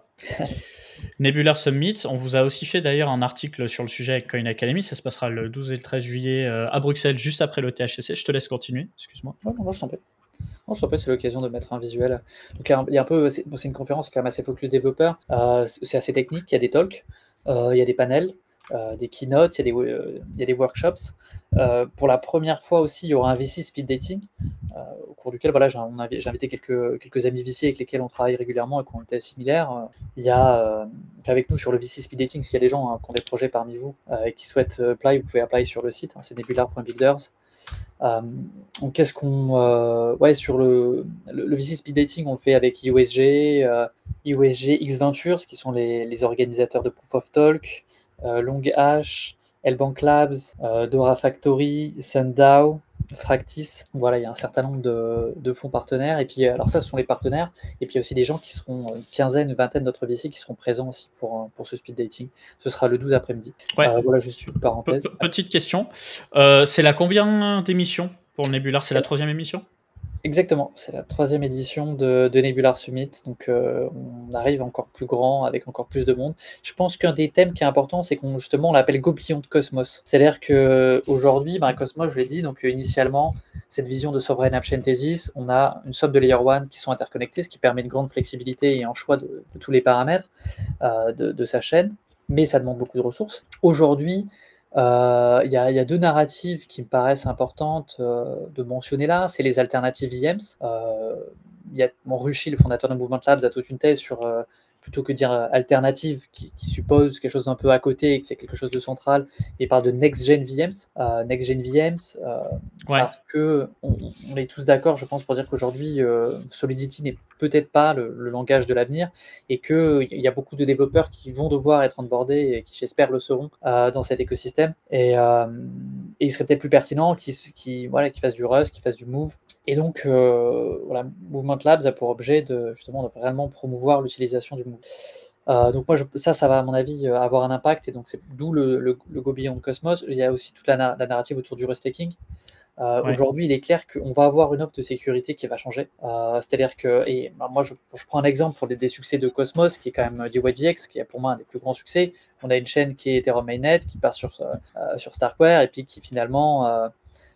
Nebular Summit, on vous a aussi fait d'ailleurs un article sur le sujet avec Coin Academy, ça se passera le douze et le treize juillet à Bruxelles, juste après le T H C C. Je te laisse continuer, excuse-moi. Ouais, non, je t'en prie. Non, je t'en prie, c'est l'occasion de mettre un visuel. Donc, il y a un peu, c'est, c'est une conférence quand même assez focus développeur, euh, c'est assez technique, il y a des talks, euh, il y a des panels, euh, des keynotes, il y a des, euh, il y a des workshops. Euh, pour la première fois aussi, il y aura un V C speed dating, euh, au cours duquel voilà, j'ai, on a, j'ai invité quelques, quelques amis V C avec lesquels on travaille régulièrement et qui ont une thèse similaire. Il y a euh, avec nous sur le V C speed dating, s'il y a des gens hein, qui ont des projets parmi vous euh, et qui souhaitent apply, vous pouvez apply sur le site, hein, c'est nebular point builders. Euh, donc qu'est-ce qu'on euh, ouais sur le, le, le V C speed dating on le fait avec I O S G, euh, I O S G, X Ventures qui sont les, les organisateurs de Proof of Talk, euh, Longhash, L-Bank Labs, euh, Dora Factory, Sundao, Fractis. Voilà, il y a un certain nombre de, de fonds partenaires. Et puis, alors ça, ce sont les partenaires. Et puis, il y a aussi des gens qui seront, une quinzaine, une vingtaine d'autres V C qui seront présents aussi pour, pour ce speed dating. Ce sera le douze après-midi. Ouais. Euh, voilà, juste une parenthèse. P- petite question. Euh, c'est la combien d'émissions pour le Nebular? C'est la troisième émission? Exactement, c'est la troisième édition de, de Nebular Summit, donc euh, on arrive encore plus grand, avec encore plus de monde. Je pense qu'un des thèmes qui est important, c'est qu'on justement on l'appelle Go Beyond Cosmos. C'est-à-dire qu'aujourd'hui, bah, Cosmos, je l'ai dit, donc initialement, cette vision de Sovereign App Chain Thesis, on a une somme de Layer one qui sont interconnectés, ce qui permet une grande flexibilité et un choix de, de tous les paramètres euh, de, de sa chaîne, mais ça demande beaucoup de ressources. Aujourd'hui, il euh, y, y a deux narratives qui me paraissent importantes euh, de mentionner là, c'est les alternatives V M S. Euh, y a, mon Rushy, le fondateur de Movement Labs, a toute une thèse sur, euh, plutôt que de dire alternative, qui, qui suppose quelque chose d'un peu à côté, qu'il y a quelque chose de central, et il parle de Next-Gen V M S. Euh, Next-Gen V M S, euh, ouais. Parce que on, on est tous d'accord, je pense, pour dire qu'aujourd'hui, euh, Solidity n'est peut-être pas le, le langage de l'avenir, et qu'il y a beaucoup de développeurs qui vont devoir être onboardés, et qui, j'espère, le seront euh, dans cet écosystème. Et, euh, et il serait peut-être plus pertinent qu'ils qui, voilà, qu'ils fassent du Rust, qu'ils fassent du Move. Et donc, euh, voilà, Movement Labs a pour objet de, justement, de vraiment promouvoir l'utilisation du Move. Euh, donc moi, je, ça, ça va à mon avis avoir un impact, et donc c'est d'où le, le, le Go Beyond Cosmos. Il y a aussi toute la, la narrative autour du restaking. Euh, ouais. Aujourd'hui, il est clair qu'on va avoir une offre de sécurité qui va changer. Euh, c'est-à-dire que, et bah, moi, je, je prends un exemple pour des, des succès de Cosmos, qui est quand même D Y D X, qui est pour moi un des plus grands succès. On a une chaîne qui est Ethereum Mainnet, qui part sur, euh, sur Starkware, et puis qui finalement euh,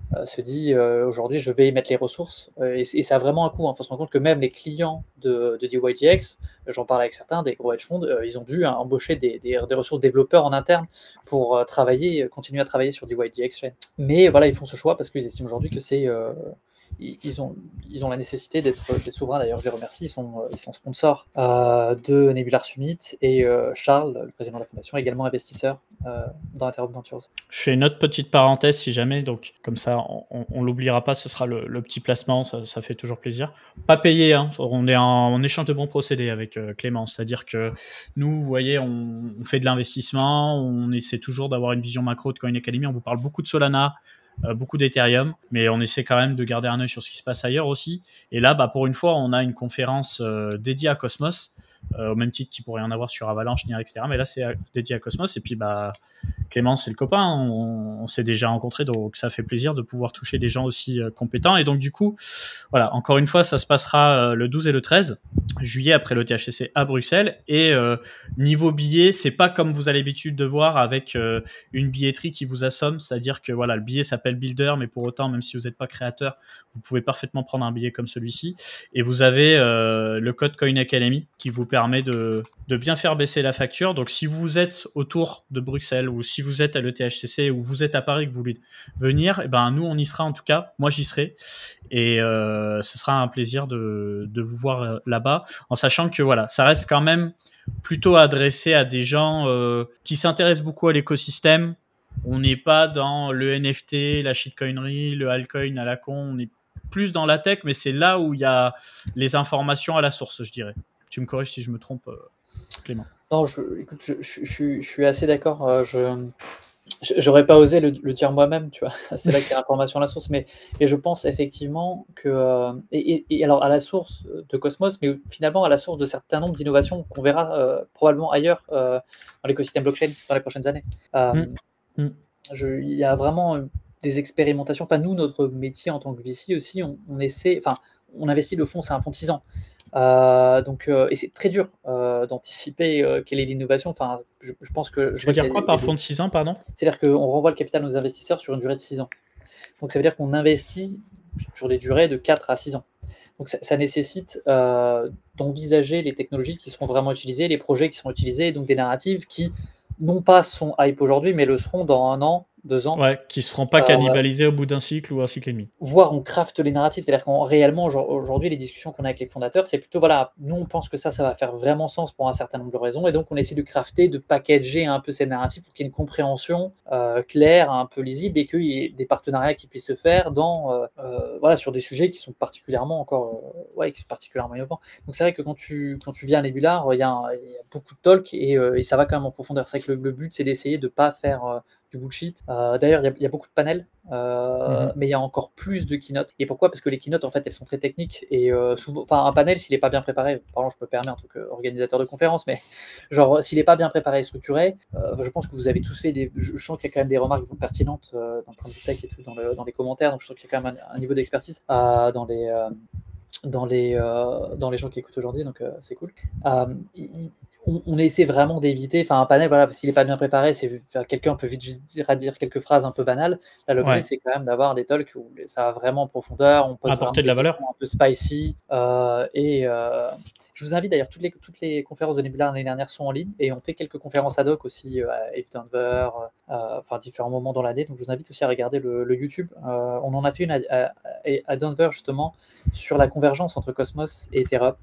euh, se dit euh, aujourd'hui je vais y mettre les ressources euh, et, et ça a vraiment un coût. Il hein. Faut se rendre compte que même les clients de, de D Y D X, j'en parle avec certains, des gros hedge funds, euh, ils ont dû hein, embaucher des, des, des ressources développeurs en interne pour euh, travailler, continuer à travailler sur D Y D X Chain. Mais voilà, ils font ce choix parce qu'ils estiment aujourd'hui que c'est euh, ils ont, ils ont la nécessité d'être souverains. D'ailleurs, je les remercie. Ils sont, ils sont sponsors euh, de Nebular Summit et euh, Charles, le président de la fondation, également investisseur euh, dans Interop Ventures. Je fais une autre petite parenthèse si jamais, donc comme ça on, on l'oubliera pas, ce sera le, le petit placement, ça, ça fait toujours plaisir. Pas payé, hein, on est en, en échange de bons procédés avec euh, Clément, c'est-à-dire que nous, vous voyez, on, on fait de l'investissement, on essaie toujours d'avoir une vision macro de Coin Academy, on vous parle beaucoup de Solana, Euh, beaucoup d'Ethereum, mais on essaie quand même de garder un œil sur ce qui se passe ailleurs aussi. Et là, bah, pour une fois, on a une conférence euh, dédiée à Cosmos, euh, au même titre qu'il pourrait y en avoir sur Avalanche, N I R, et cetera. Mais là, c'est dédié à Cosmos. Et puis, bah, Clément, c'est le copain, on, on s'est déjà rencontrés, donc ça fait plaisir de pouvoir toucher des gens aussi euh, compétents. Et donc, du coup, voilà, encore une fois, ça se passera euh, le douze et le treize juillet après le T H C C à Bruxelles. Et euh, niveau billet, c'est pas comme vous avez l'habitude de voir avec euh, une billetterie qui vous assomme, c'est-à-dire que voilà, le billet s'appelle Builder, mais pour autant, même si vous n'êtes pas créateur, vous pouvez parfaitement prendre un billet comme celui-ci. Et vous avez euh, le code Coin Academy qui vous permet de, de bien faire baisser la facture. Donc, si vous êtes autour de Bruxelles ou si vous êtes à l'E T H C C ou vous êtes à Paris et que vous voulez venir, eh ben, nous, on y sera en tout cas. Moi, j'y serai. Et euh, ce sera un plaisir de, de vous voir euh, là-bas, en sachant que voilà, ça reste quand même plutôt adressé à des gens euh, qui s'intéressent beaucoup à l'écosystème. On n'est pas dans le N F T, la shitcoinerie, le altcoin à la con. On est plus dans la tech, mais c'est là où il y a les informations à la source, je dirais. Tu me corriges si je me trompe, euh, Clément. Non, je, écoute, je, je, je, je suis assez d'accord. Euh, je J'aurais pas osé le, le dire moi-même, tu vois. C'est là qu'il y a l'information à la source, mais et je pense effectivement que euh, et, et, et alors à la source de Cosmos, mais finalement à la source de certains nombres d'innovations qu'on verra euh, probablement ailleurs euh, dans l'écosystème blockchain dans les prochaines années. Euh, mmh. je, il y a vraiment des expérimentations. Enfin, nous, notre métier en tant que V C aussi, on, on essaie. Enfin, on investit le fonds, c'est un fonds de six ans. Euh, donc, euh, et c'est très dur euh, d'anticiper euh, quelle est l'innovation. Enfin, je, je pense que. Je veux dire quoi par fonds de six ans, pardon? C'est-à-dire qu'on renvoie le capital à nos investisseurs sur une durée de six ans. Donc, ça veut dire qu'on investit sur des durées de quatre à six ans. Donc, ça, ça nécessite euh, d'envisager les technologies qui seront vraiment utilisées, les projets qui seront utilisés, donc des narratives qui, non pas sont hype aujourd'hui, mais le seront dans un an, deux ans. Ouais, qui ne seront pas cannibalisés euh, au bout d'un cycle ou un cycle et demi. Voire on crafte les narratifs, c'est-à-dire qu'en réellement aujourd'hui les discussions qu'on a avec les fondateurs, c'est plutôt voilà, nous on pense que ça, ça va faire vraiment sens pour un certain nombre de raisons, et donc on essaie de crafter, de packager un peu ces narratifs pour qu'il y ait une compréhension euh, claire, un peu lisible, et qu'il y ait des partenariats qui puissent se faire dans euh, euh, voilà sur des sujets qui sont particulièrement encore euh, ouais, qui sont particulièrement innovants. Donc c'est vrai que quand tu quand tu viens à Nebular, il y a, il y a beaucoup de talk et, euh, et ça va quand même en profondeur. C'est vrai que le, le but c'est d'essayer de pas faire euh, du bullshit. Euh, D'ailleurs, il y, y a beaucoup de panels, euh, mm-hmm. mais il y a encore plus de keynotes. Et pourquoi? Parce que les keynotes, en fait, elles sont très techniques. Et euh, souvent, enfin, un panel, s'il n'est pas bien préparé, pardon, je me permets en tant qu'organisateur de conférence, mais genre, s'il n'est pas bien préparé et structuré, euh, je pense que vous avez tous fait des. Je, je sens qu'il y a quand même des remarques pertinentes euh, dans le point de vue tech et tout, dans, le, dans les commentaires. Donc, je sens qu'il y a quand même un, un niveau d'expertise euh, dans les. Euh, dans les, euh, dans les gens qui écoutent aujourd'hui, donc euh, c'est cool. Euh, il, on, on essaie vraiment d'éviter, enfin un panel, voilà, parce qu'il n'est pas bien préparé, c'est quelqu'un peut vite dire à dire quelques phrases un peu banales. Là, l'objet, ouais. c'est quand même d'avoir des talks où ça va vraiment en profondeur, on pose apporter de la valeur, un peu spicy. Euh, et euh, je vous invite d'ailleurs, toutes les, toutes les conférences de Nebular l'année dernière sont en ligne, et on fait quelques conférences ad hoc aussi euh, à Eve Denver, euh, enfin différents moments dans l'année. Donc je vous invite aussi à regarder le, le YouTube. Euh, on en a fait une à, à, à Denver justement sur la convergence entre Cosmos et Ethereum.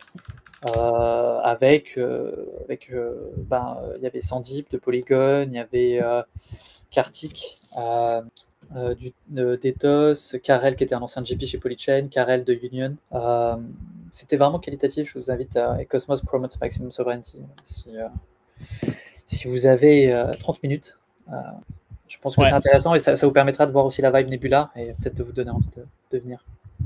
Euh, avec, euh, avec euh, ben, il y avait Sandeep de Polygon, il y avait euh, Kartik euh, euh, du, de, d'Ethos, Karel qui était un ancien G P chez Polychain, Karel de Union. Euh, c'était vraiment qualitatif. Je vous invite à et Cosmos Promotes Maximum Sovereignty. Si, euh, si vous avez euh, trente minutes, euh, je pense que ouais. c'est intéressant et ça, ça vous permettra de voir aussi la vibe Nebular et peut-être de vous donner envie de, de venir.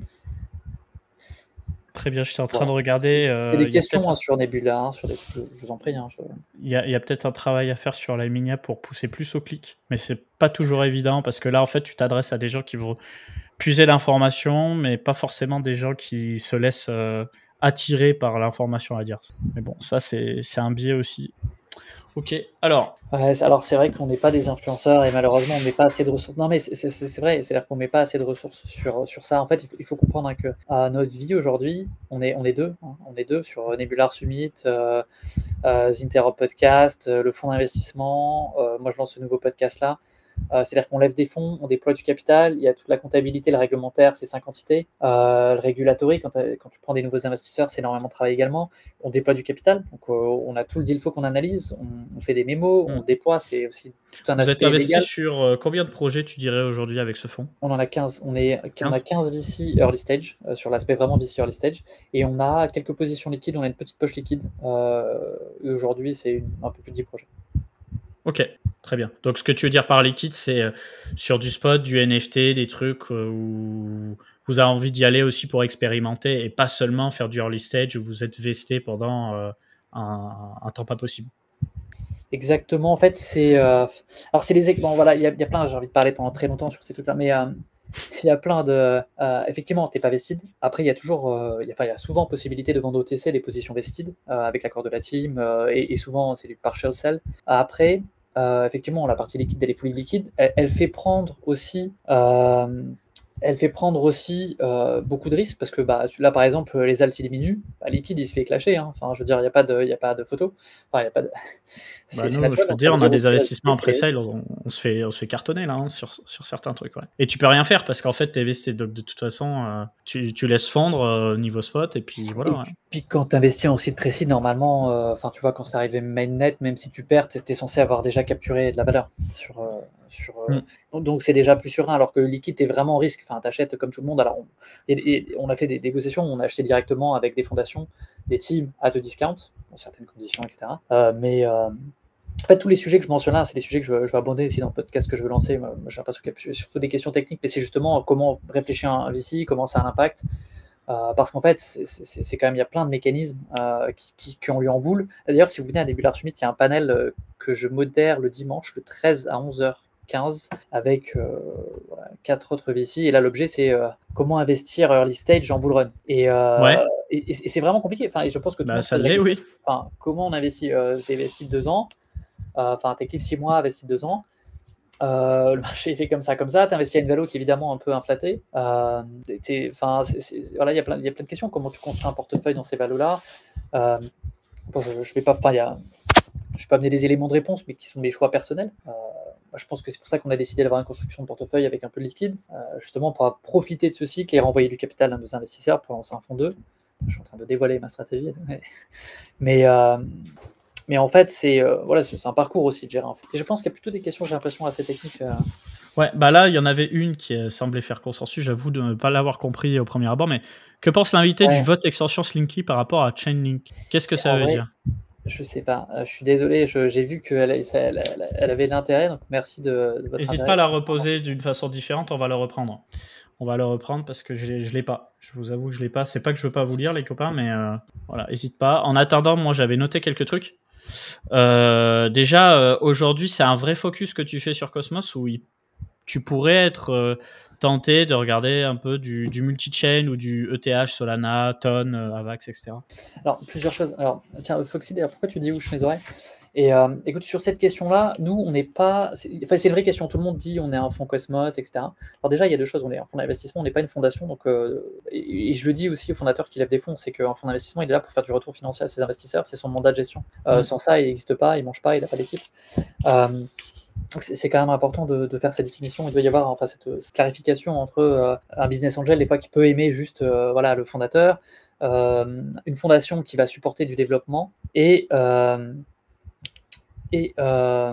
Très bien, je suis en train voilà. de regarder. Euh, il y a des questions hein, sur Nebula, hein, sur des trucs, je vous en prie. Hein, je... Il y a, a peut-être un travail à faire sur la Minia pour pousser plus au clic, mais c'est pas toujours évident parce que là, en fait, tu t'adresses à des gens qui vont puiser l'information, mais pas forcément des gens qui se laissent euh, attirer par l'information à dire. Mais bon, ça, c'est, c'est un biais aussi. Ok, alors. Ouais, alors c'est vrai qu'on n'est pas des influenceurs et malheureusement on met pas assez de ressources. Non mais c'est, c'est, c'est vrai, c'est-à-dire qu'on met pas assez de ressources sur, sur ça. En fait, il faut, il faut comprendre hein, que à notre vie aujourd'hui, on est, on est deux, hein, on est deux sur Nebular Summit, euh, euh, Zinterop Podcast, euh, le fonds d'investissement. Euh, moi, je lance ce nouveau podcast là. Euh, c'est-à-dire qu'on lève des fonds, on déploie du capital, il y a toute la comptabilité, le réglementaire, c'est cinq entités. Euh, le régulatory, quand, quand tu prends des nouveaux investisseurs, c'est énormément de travail également. On déploie du capital, donc euh, on a tout le deal flow qu'on analyse, on, on fait des mémos, on Mm. déploie, c'est aussi tout un Vous êtes aspect investi légal. sur euh, combien de projets, tu dirais, aujourd'hui avec ce fonds? On en a quinze, on, est, on a quinze. quinze V C early stage, euh, sur l'aspect vraiment V C early stage, et on a quelques positions liquides, on a une petite poche liquide. Euh, aujourd'hui, c'est une- un peu plus de dix projets. Ok, très bien. Donc, ce que tu veux dire par liquide, c'est euh, sur du spot, du N F T, des trucs euh, où vous avez envie d'y aller aussi pour expérimenter et pas seulement faire du early stage où vous êtes vesté pendant euh, un, un temps pas possible. Exactement, en fait, c'est. Euh... Alors, c'est les. Bon, voilà, il y, a, il y a plein, j'ai envie de parler pendant très longtemps sur ces trucs-là, mais euh, il y a plein de. Euh, effectivement, tu n'es pas vested. Après, il y a toujours. Euh, il, y a, enfin, il y a souvent possibilité de vendre au T C les positions vested euh, avec l'accord de la team, euh, et, et souvent, c'est du partial sell. Après, euh, effectivement, la partie liquide, elle est fully liquide. Elle, elle fait prendre aussi. Euh, elle fait prendre aussi euh, beaucoup de risques parce que bah, là, par exemple, les alts diminuent, bah, liquide, il se fait clasher. Hein. Enfin, je veux dire, il n'y a pas de, il y a pas de photo. Enfin, il y a pas de. Bah C'est nous, je naturel, peux te donc ça dire, veut on a dire des aussi investissements en c'est les risques. pré-sale, on, on se fait, on se fait cartonner là hein, sur, sur certains trucs. Ouais. Et tu peux rien faire parce qu'en fait, tu es vesté. Donc de toute façon, euh, tu, tu laisses fondre euh, niveau spot et puis voilà. Et Ouais. puis, puis quand tu investis en site précis, normalement, euh, enfin tu vois, quand c'est arrivé mainnet, même si tu perds, tu es censé avoir déjà capturé de la valeur. Sur, euh, sur, euh, Mm. donc, donc c'est déjà plus serein, alors que le liquide, tu es vraiment en risque. Enfin, tu achètes comme tout le monde. Alors, on, et, et on a fait des négociations, on a acheté directement avec des fondations, des teams à te discount, dans certaines conditions, et cetera. Euh, mais. Euh, En fait, tous les sujets que je mentionne là, c'est des sujets que je veux, je veux aborder ici dans le podcast que je veux lancer. Moi, j'ai l'impression qu'il y a surtout des questions techniques, mais c'est justement comment réfléchir à un V C, comment ça a un impact. Euh, parce qu'en fait, c'est, c'est, c'est quand même, il y a plein de mécanismes euh, qui, qui, qui ont lieu en boule. D'ailleurs, si vous venez à Nebular Summit, il y a un panel euh, que je modère le dimanche, le treize à onze heures quinze, avec euh, voilà, quatre autres V C. Et là, l'objet, c'est euh, comment investir early stage en bull run. Et, euh, Ouais, et, et c'est vraiment compliqué. Enfin, et je pense que tout le bah monde se ça pose la l'est, question. oui. Enfin, comment on investit euh, T'es investi deux ans, euh, enfin, t'actives six mois, investis deux ans. Euh, le marché est fait comme ça, comme ça. Tu investis à une valo qui est évidemment un peu inflatée. Euh, t'es- enfin, c'est- c'est- voilà, il y a plein, il y a plein de questions. Comment tu construis un portefeuille dans ces valos-là euh, bon, je, je vais pas, enfin, il y a, je vais pas amener des éléments de réponse, mais qui sont des choix personnels. Euh, moi, je pense que c'est pour ça qu'on a décidé d'avoir une construction de portefeuille avec un peu de liquide, euh, justement pour profiter de ce cycle et renvoyer du capital à nos investisseurs pour lancer un fonds deux. Je suis en train de dévoiler ma stratégie, mais euh, mais en fait, c'est euh, voilà, c'est, c'est un parcours aussi de gérer un fonds. Et je pense qu'il y a plutôt des questions, j'ai l'impression, assez techniques. Euh, Ouais, bah là, il y en avait une qui euh, semblait faire consensus. J'avoue de ne pas l'avoir compris au premier abord, mais que pense l'invité du ouais. vote extension Slinky par rapport à Chainlink? Qu'est-ce que ça En veut vrai, dire? je sais pas. Euh, je suis désolé, je- j'ai vu qu'elle a- ça- elle, elle- elle avait de l'intérêt, donc merci de, de votre N'hésite intérêt. pas à la C'est vraiment reposer gentil. d'une façon différente, on va le reprendre. On va le reprendre parce que je ne l'ai pas. Je vous avoue que je l'ai pas. C'est pas que je veux pas vous lire, les copains, mais euh, voilà, n'hésite pas. En attendant, moi, j'avais noté quelques trucs. Euh, déjà, euh, aujourd'hui, c'est un vrai focus que tu fais sur Cosmos où il- tu pourrais être euh, tenté de regarder un peu du, du multi-chain ou du E T H, Solana, Ton, euh, Avax, et cetera. Alors, plusieurs choses. Alors, tiens, Foxy, d'ailleurs, pourquoi tu dis ouche mes oreilles? Et euh, écoute, sur cette question-là, nous, on n'est pas. C'est, enfin, c'est une vraie question. Tout le monde dit on est un fonds Cosmos, et cetera. Alors, déjà, il y a deux choses. On est un fonds d'investissement, on n'est pas une fondation. Donc, euh, et, et je le dis aussi aux fondateurs qui lèvent des fonds, c'est qu'un fonds d'investissement, il est là pour faire du retour financier à ses investisseurs. C'est son mandat de gestion. Euh, Mm. Sans ça, il n'existe pas, il ne mange pas, il n'a pas d'équipe. Euh, donc c'est, c'est quand même important de, de faire cette définition. Il doit y avoir enfin, cette, cette clarification entre euh, un business angel, des fois, qui peut aimer juste euh, voilà, le fondateur, euh, une fondation qui va supporter du développement et. Euh, et, euh,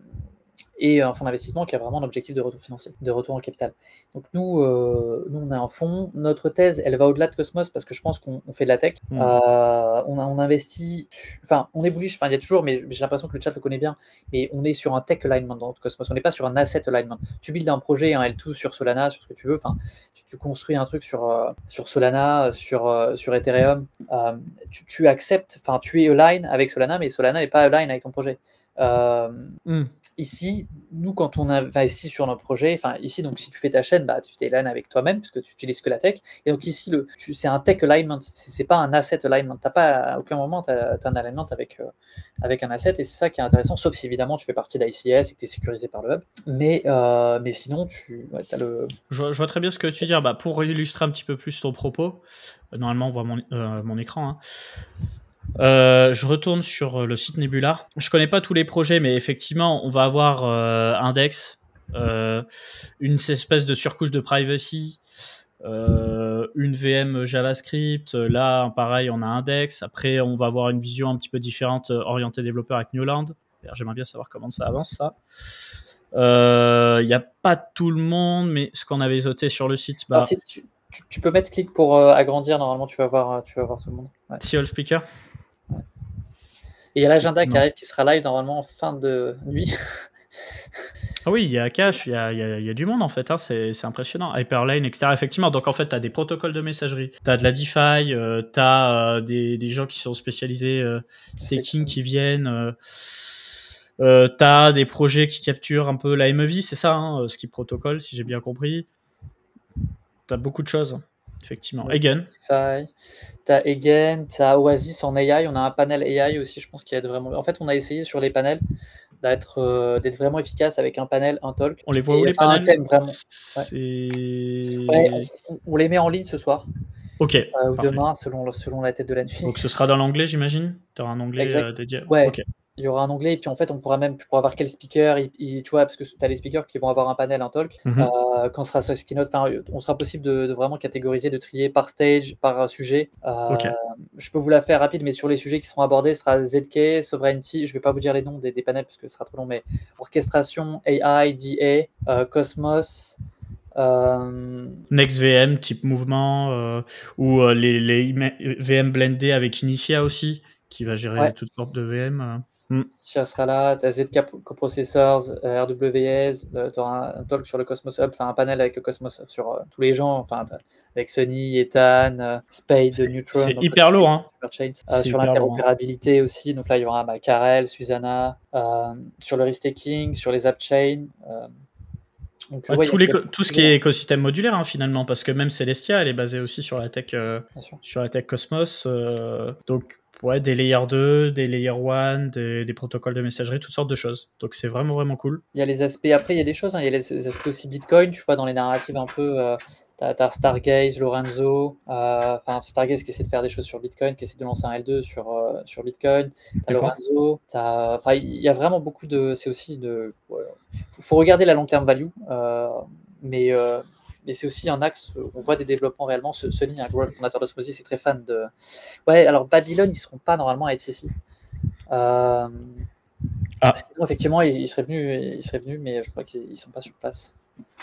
et un fonds d'investissement qui a vraiment un objectif de retour financier, de retour en capital. Donc nous, euh, nous on a un fonds. Notre thèse, elle va au-delà de Cosmos parce que je pense qu'on on fait de la tech. Mm. Euh, on, a, on investit, enfin on est bullish, enfin il y a toujours, mais j'ai l'impression que le chat le connaît bien, mais on est sur un tech alignment dans Cosmos. On n'est pas sur un asset alignment. Tu builds un projet, un L deux sur Solana, sur ce que tu veux, enfin tu, tu construis un truc sur, euh, sur Solana, sur, euh, sur Ethereum. Euh, tu, tu acceptes, enfin tu es align avec Solana, mais Solana n'est pas align avec ton projet. Euh, Mm. Ici, nous, quand on investit sur nos projets, enfin ici, donc si tu fais ta chaîne, bah, tu t'alignes avec toi-même puisque tu utilises que la tech. Et donc ici, le, tu, c'est un tech alignment, c'est, c'est pas un asset alignment. T'as pas à aucun moment tu as un alignment avec, euh, avec un asset et c'est ça qui est intéressant, sauf si évidemment tu fais partie d'I C S et que tu es sécurisé par le hub. Mais, euh, mais sinon, tu ouais, as le. Je vois, je vois très bien ce que tu veux dire. Bah, pour illustrer un petit peu plus ton propos, euh, normalement on voit mon, euh, mon écran. Hein. Euh, je retourne sur le site Nebula. Je connais pas tous les projets, mais effectivement, on va avoir euh, Index, euh, une espèce de surcouche de privacy, euh, une V M JavaScript. Là, pareil, on a Index. Après, on va avoir une vision un petit peu différente, orientée développeur avec Newland. J'aimerais bien savoir comment ça avance, ça. Il euh, n'y a pas tout le monde, mais ce qu'on avait noté sur le site... Bah... Alors, si tu, tu, tu peux mettre clic pour euh, agrandir, normalement tu vas voir, tu vas voir tout le monde. Ouais. Si all speaker. Ouais. Et il y a l'agenda qui arrive, qui sera live normalement en fin de nuit. Ah oui, il y a Cache, il y a, il y a, il y a du monde en fait, hein, c'est, c'est impressionnant. Hyperlane, et cetera. Effectivement, donc en fait, tu as des protocoles de messagerie, tu as de la DeFi, euh, tu as euh, des, des gens qui sont spécialisés euh, staking qui viennent, euh, euh, tu as des projets qui capturent un peu la M E V, c'est ça, hein, ce qui protocole, si j'ai bien compris. Tu as beaucoup de choses, effectivement. Ouais. Egan. Tu as Egan, tu as Oasis en A I, on a un panel A I aussi, je pense qu'il aide vraiment. En fait, on a essayé sur les panels d'être euh, d'être vraiment efficace avec un panel, un talk. On les voit où les enfin, panels un thème, vraiment. Ouais. Ouais, on, on les met en ligne ce soir. Ok. Euh, ou demain, selon, selon la tête de la nuit. Donc ce sera dans l'onglet, j'imagine. Tu auras un onglet euh, dédié. Ouais. Okay. Il y aura un onglet et puis en fait on pourra même tu pourras voir quel speaker il, il, tu vois parce que tu as les speakers qui vont avoir un panel, un talk. Mm-hmm. euh, quand sera sur Keynote, enfin, on sera possible de, de vraiment catégoriser, de trier par stage, par sujet. Euh, okay. Je peux vous la faire rapide, mais sur les sujets qui seront abordés, ce sera Z K, Sovereignty, je vais pas vous dire les noms des, des panels parce que ce sera trop long, mais orchestration, A I, D A, euh, Cosmos. Euh... Next V M type mouvement euh, ou euh, les, les V M blendés avec Initia aussi qui va gérer ouais. toutes sortes de V M. Euh. Mm. Ça sera là, tu as Z K Coprocessors, R W S, tu auras un talk sur le Cosmos Hub, enfin un panel avec le Cosmos Hub sur euh, tous les gens, enfin avec Sony, Ethan, euh, Spade, c'est, Neutron. C'est hyper lourd, hein. Euh, sur l'interopérabilité aussi, donc là il y aura bah, Karel, Susanna, euh, sur le restaking, sur les app chains. Euh, Donc, ouais, ouais, tout, tout ce qui est écosystème modulaire hein, finalement, parce que même Celestia, elle est basée aussi sur la tech, euh, sur la tech Cosmos. Euh, donc ouais, des layer deux, des layer un, des, des protocoles de messagerie, toutes sortes de choses. Donc c'est vraiment vraiment cool. Il y a les aspects, après il y a des choses, hein, il y a les, les aspects aussi Bitcoin, tu vois, dans les narratives un peu, euh, t'as, t'as Stargaze, Lorenzo, enfin euh, Stargaze qui essaie de faire des choses sur Bitcoin, qui essaie de lancer un L deux sur, euh, sur Bitcoin, t'as D'accord. Lorenzo, t'as, enfin il y a vraiment beaucoup de, c'est aussi de, ouais, faut, faut regarder la long term value, euh, mais euh, mais c'est aussi un axe où on voit des développements réellement. Sony, un gros fondateur d'Osmosis, est très fan de. Ouais, alors Babylon, ils ne seront pas normalement à H C C. Euh... Ah. Sinon, effectivement, ils, ils seraient venus, ils seraient venus, mais je crois qu'ils ne sont pas sur place.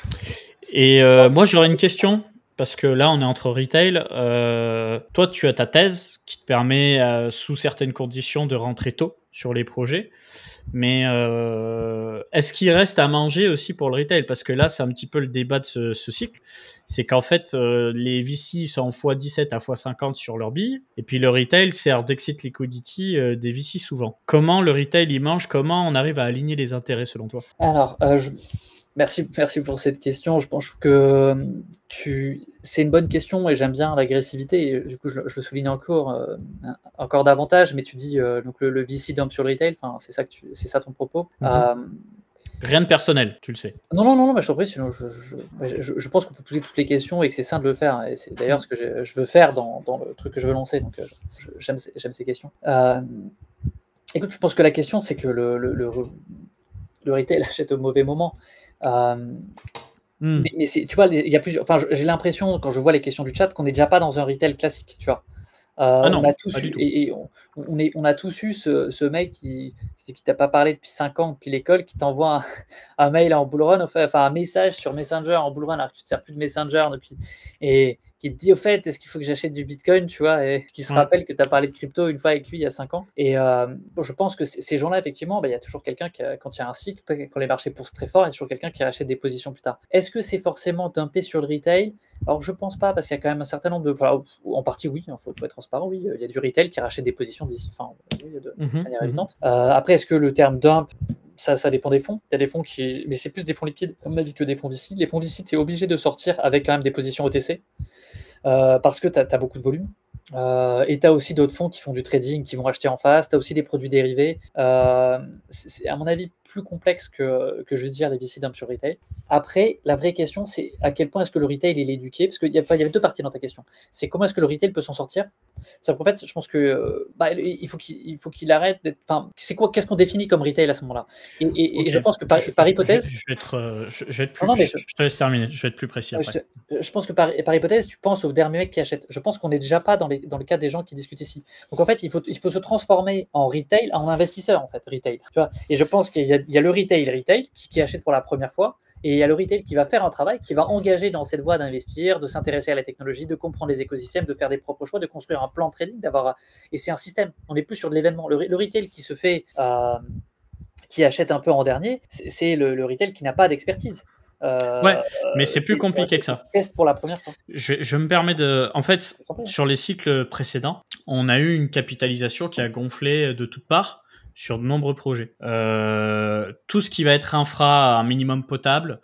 Et euh, moi, j'aurais une question. Parce que là, on est entre retail. Euh, toi, tu as ta thèse qui te permet, euh, sous certaines conditions, de rentrer tôt sur les projets. Mais euh, est-ce qu'il reste à manger aussi pour le retail? Parce que là, c'est un petit peu le débat de ce, ce cycle. C'est qu'en fait, euh, les V C sont en fois dix-sept à fois cinquante sur leur bille. Et puis le retail sert d'exit liquidity euh, des V C souvent. Comment le retail y mange? Comment on arrive à aligner les intérêts selon toi? Alors, euh, je... Merci, merci pour cette question. Je pense que tu... c'est une bonne question et j'aime bien l'agressivité. Et du coup, je, je le souligne encore, euh, encore davantage. Mais tu dis euh, donc le, le V C dump sur le retail. Enfin, c'est ça que tu... c'est ça ton propos. Mm-hmm. Euh... Rien de personnel, tu le sais. Non, non, non, non. Bah, je t'en prie. Sinon, je, je, je, je pense qu'on peut poser toutes les questions et que c'est sain de le faire. Et c'est d'ailleurs ce que je, je veux faire dans, dans le truc que je veux lancer. Donc, je, j'aime, j'aime ces questions. Euh... Écoute, je pense que la question, c'est que le, le, le, le retail achète au mauvais moment. Euh, mm. Mais, mais c'est, tu vois, il y a plusieurs. Enfin, j'ai l'impression quand je vois les questions du chat qu'on n'est déjà pas dans un retail classique, tu vois. Euh, ah non, on a tous pas eu, du tout. Et, et on, on, est, on a tous eu ce, ce mec qui, qui, qui t'a pas parlé depuis cinq ans depuis l'école, qui t'envoie un, un mail en bullrun, enfin un message sur Messenger en bullrun, alors que tu ne te sers plus de Messenger depuis, et qui te dit au fait, est-ce qu'il faut que j'achète du Bitcoin, tu vois, et qui se ouais. rappelle que tu as parlé de crypto une fois avec lui il y a cinq ans. Et euh, bon, je pense que ces gens-là, effectivement, bah, il y a toujours quelqu'un qui, a, quand il y a un cycle, quand les marchés poussent très fort, il y a toujours quelqu'un qui rachète des positions plus tard. Est-ce que c'est forcément dumpé sur le retail? Alors, je pense pas, parce qu'il y a quand même un certain nombre de. Enfin, en partie, oui, il faut, faut être transparent, oui. Il y a du retail qui rachète des positions d'ici, enfin, oui, de mm-hmm, manière évidente. Mm-hmm. Euh, après, est-ce que le terme dump, ça, ça dépend des fonds. Il y a des fonds qui, mais c'est plus des fonds liquides, comme on a dit, que des fonds V C. Les fonds V C, tu es obligé de sortir avec quand même des positions O T C euh, parce que tu as beaucoup de volume. Euh, et tu as aussi d'autres fonds qui font du trading, qui vont acheter en face. Tu as aussi des produits dérivés. Euh, c'est à mon avis plus complexe que, que juste dire les V C dump sur retail. Après, la vraie question, c'est à quel point est-ce que le retail il est éduqué, parce qu'il y, y avait deux parties dans ta question. C'est comment est-ce que le retail peut s'en sortir. C'est qu'en fait, je pense que bah, il faut qu'il faut qu'il arrête d'être. Enfin, c'est quoi, qu'est-ce qu'on définit comme retail à ce moment-là. Et, et, okay. et je pense que par, je, par je, hypothèse, je, je vais être, je, je vais être plus. Non, non, je, je, te laisse terminer. Je vais être plus précis après. Je, je pense que par, par hypothèse, tu penses au dernier mec qui achète. Je pense qu'on n'est déjà pas dans, les, dans le cas des gens qui discutent ici. Donc en fait, il faut, il faut se transformer en retail, en investisseur en fait, retail. Tu vois, et je pense qu'il y a, il y a le retail, retail qui, qui achète pour la première fois. Et il y a le retail qui va faire un travail, qui va engager dans cette voie d'investir, de s'intéresser à la technologie, de comprendre les écosystèmes, de faire des propres choix, de construire un plan de trading, d'avoir. Et c'est un système. On n'est plus sur de l'événement. Le, le retail qui se fait, euh, qui achète un peu en dernier, c'est le, le retail qui n'a pas d'expertise. Euh, ouais, mais c'est plus compliqué que ça. Test pour la première fois. Je, je me permets de. En fait, sur les cycles précédents, on a eu une capitalisation qui a gonflé de toutes parts sur de nombreux projets. Euh, tout ce qui va être infra à un minimum potable,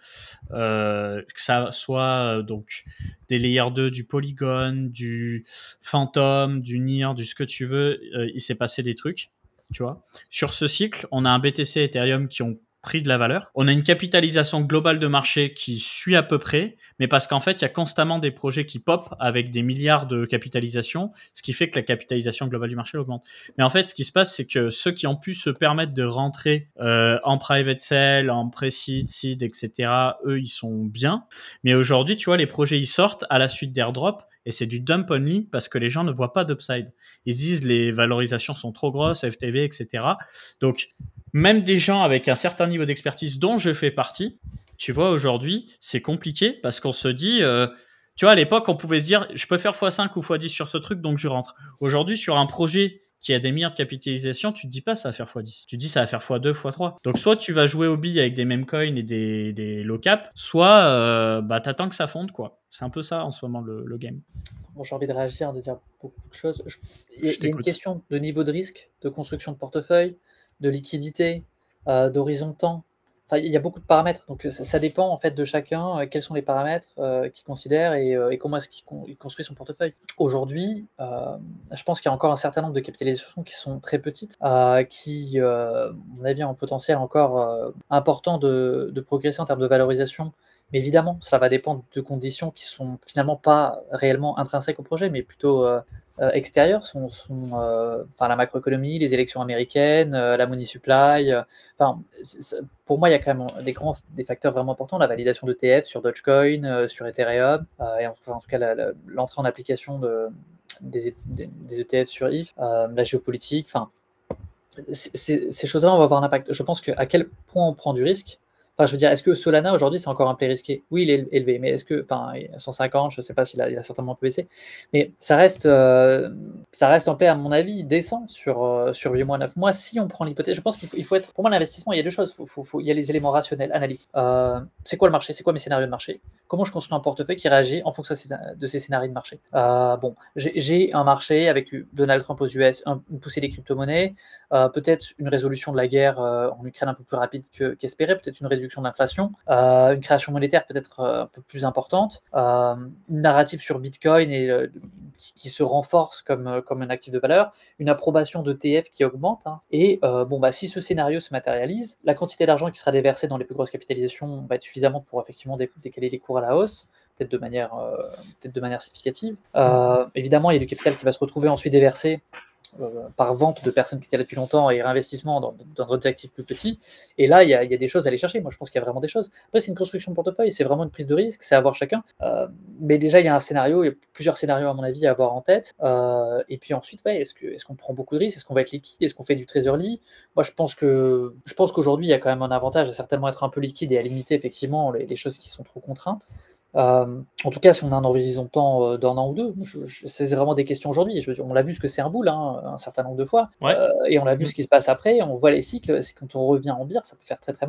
euh, que ça soit euh, donc des Layer deux, du Polygon, du Phantom, du N I R, du ce que tu veux, euh, il s'est passé des trucs, tu vois. Sur ce cycle, on a un B T C et Ethereum qui ont pris de la valeur. On a une capitalisation globale de marché qui suit à peu près, mais parce qu'en fait, il y a constamment des projets qui pop avec des milliards de capitalisation, ce qui fait que la capitalisation globale du marché augmente. Mais en fait, ce qui se passe, c'est que ceux qui ont pu se permettre de rentrer euh, en private sale, en pré-seed, seed, et cetera, eux, ils sont bien. Mais aujourd'hui, tu vois, les projets, ils sortent à la suite d'airdrop, et c'est du dump only parce que les gens ne voient pas d'upside. Ils se disent les valorisations sont trop grosses, F T V, et cetera. Donc, même des gens avec un certain niveau d'expertise dont je fais partie, tu vois, aujourd'hui, c'est compliqué parce qu'on se dit, euh, tu vois, à l'époque, on pouvait se dire, je peux faire fois cinq ou fois dix sur ce truc, donc je rentre. Aujourd'hui, sur un projet qui a des milliards de capitalisation, tu te dis pas ça va faire fois dix. Tu te dis ça va faire fois deux, fois trois. Donc, soit tu vas jouer au billes avec des meme coins et des, des low cap, soit euh, bah, t'attends que ça fonde, quoi. C'est un peu ça en ce moment le, le game. Bon, j'ai envie de réagir, de dire beaucoup de choses. Je, il, y a, il y a une question de niveau de risque, de construction de portefeuille, de liquidité, euh, d'horizon de temps. Enfin, il y a beaucoup de paramètres. Donc, ça, ça dépend en fait de chacun. Euh, quels sont les paramètres euh, qu'il considère et, euh, et comment est-ce qu'il con, construit son portefeuille. Aujourd'hui, euh, je pense qu'il y a encore un certain nombre de capitalisations qui sont très petites, euh, qui, euh, à mon avis, ont un potentiel encore euh, important de, de progresser en termes de valorisation. Mais évidemment, ça va dépendre de conditions qui sont finalement pas réellement intrinsèques au projet, mais plutôt euh, euh, extérieures. Sont, sont, euh, enfin, la macroéconomie, les élections américaines, euh, la money supply. Euh, enfin, pour moi, il y a quand même des grands, des facteurs vraiment importants. La validation de d'E T F sur Dogecoin, euh, sur Ethereum, euh, et enfin, en tout cas l'entrée en application de, des, des, des E T F sur I F, euh, la géopolitique. Enfin, ces choses-là, on va avoir un impact. Je pense qu'à quel point on prend du risque. Enfin, je veux dire, est-ce que Solana aujourd'hui c'est encore un play risqué? Oui, il est élevé, mais est-ce que, enfin, cent cinquante, je ne sais pas s'il a, il a certainement un peu baissé, mais ça reste, euh, ça reste en play à mon avis décent sur euh, sur huit mois, neuf mois. Si on prend l'hypothèse, je pense qu'il faut, il faut être, pour moi l'investissement, il y a deux choses, faut, faut, faut, il y a les éléments rationnels, analytiques. Euh, c'est quoi le marché? C'est quoi mes scénarios de marché? Comment je construis un portefeuille qui réagit en fonction de ces scénarios de marché? euh, Bon, j'ai un marché avec Donald Trump aux U S, un, une poussée des crypto-monnaies, euh, peut-être une résolution de la guerre euh, en Ukraine un peu plus rapide qu'espéré, peut-être une réduction de l'inflation, euh, une création monétaire peut-être euh, un peu plus importante, euh, une narrative sur Bitcoin et, euh, qui, qui se renforce comme, comme un actif de valeur, une approbation d'E T F qui augmente, hein, et euh, bon, bah, si ce scénario se matérialise, la quantité d'argent qui sera déversée dans les plus grosses capitalisations va être suffisante pour effectivement dé décaler les cours à la hausse, peut-être de manière, euh, peut-être de manière significative. Euh, évidemment, il y a du capital qui va se retrouver ensuite déversé Euh, par vente de personnes qui étaient là depuis longtemps et réinvestissement dans d'autres actifs plus petits. Et là, il y, a, il y a des choses à aller chercher. Moi, je pense qu'il y a vraiment des choses. Après, c'est une construction de portefeuille, c'est vraiment une prise de risque, c'est à voir chacun. Euh, mais déjà, il y a un scénario, il y a plusieurs scénarios, à mon avis, à avoir en tête. Euh, et puis ensuite, ouais, est-ce qu'on est-ce qu'on prend beaucoup de risques? Est-ce qu'on va être liquide? Est-ce qu'on fait du treasury? Moi, je pense que je pense qu'aujourd'hui, il y a quand même un avantage à certainement être un peu liquide et à limiter effectivement les, les choses qui sont trop contraintes. Euh, en tout cas, si on a un horizon de temps euh, d'un an ou deux, je, je, c'est vraiment des questions aujourd'hui. On l'a vu ce que c'est un bull, hein, un certain nombre de fois, ouais. euh, et on a vu ce qui se passe après. On voit les cycles. Quand on revient en bière, ça peut faire très très mal.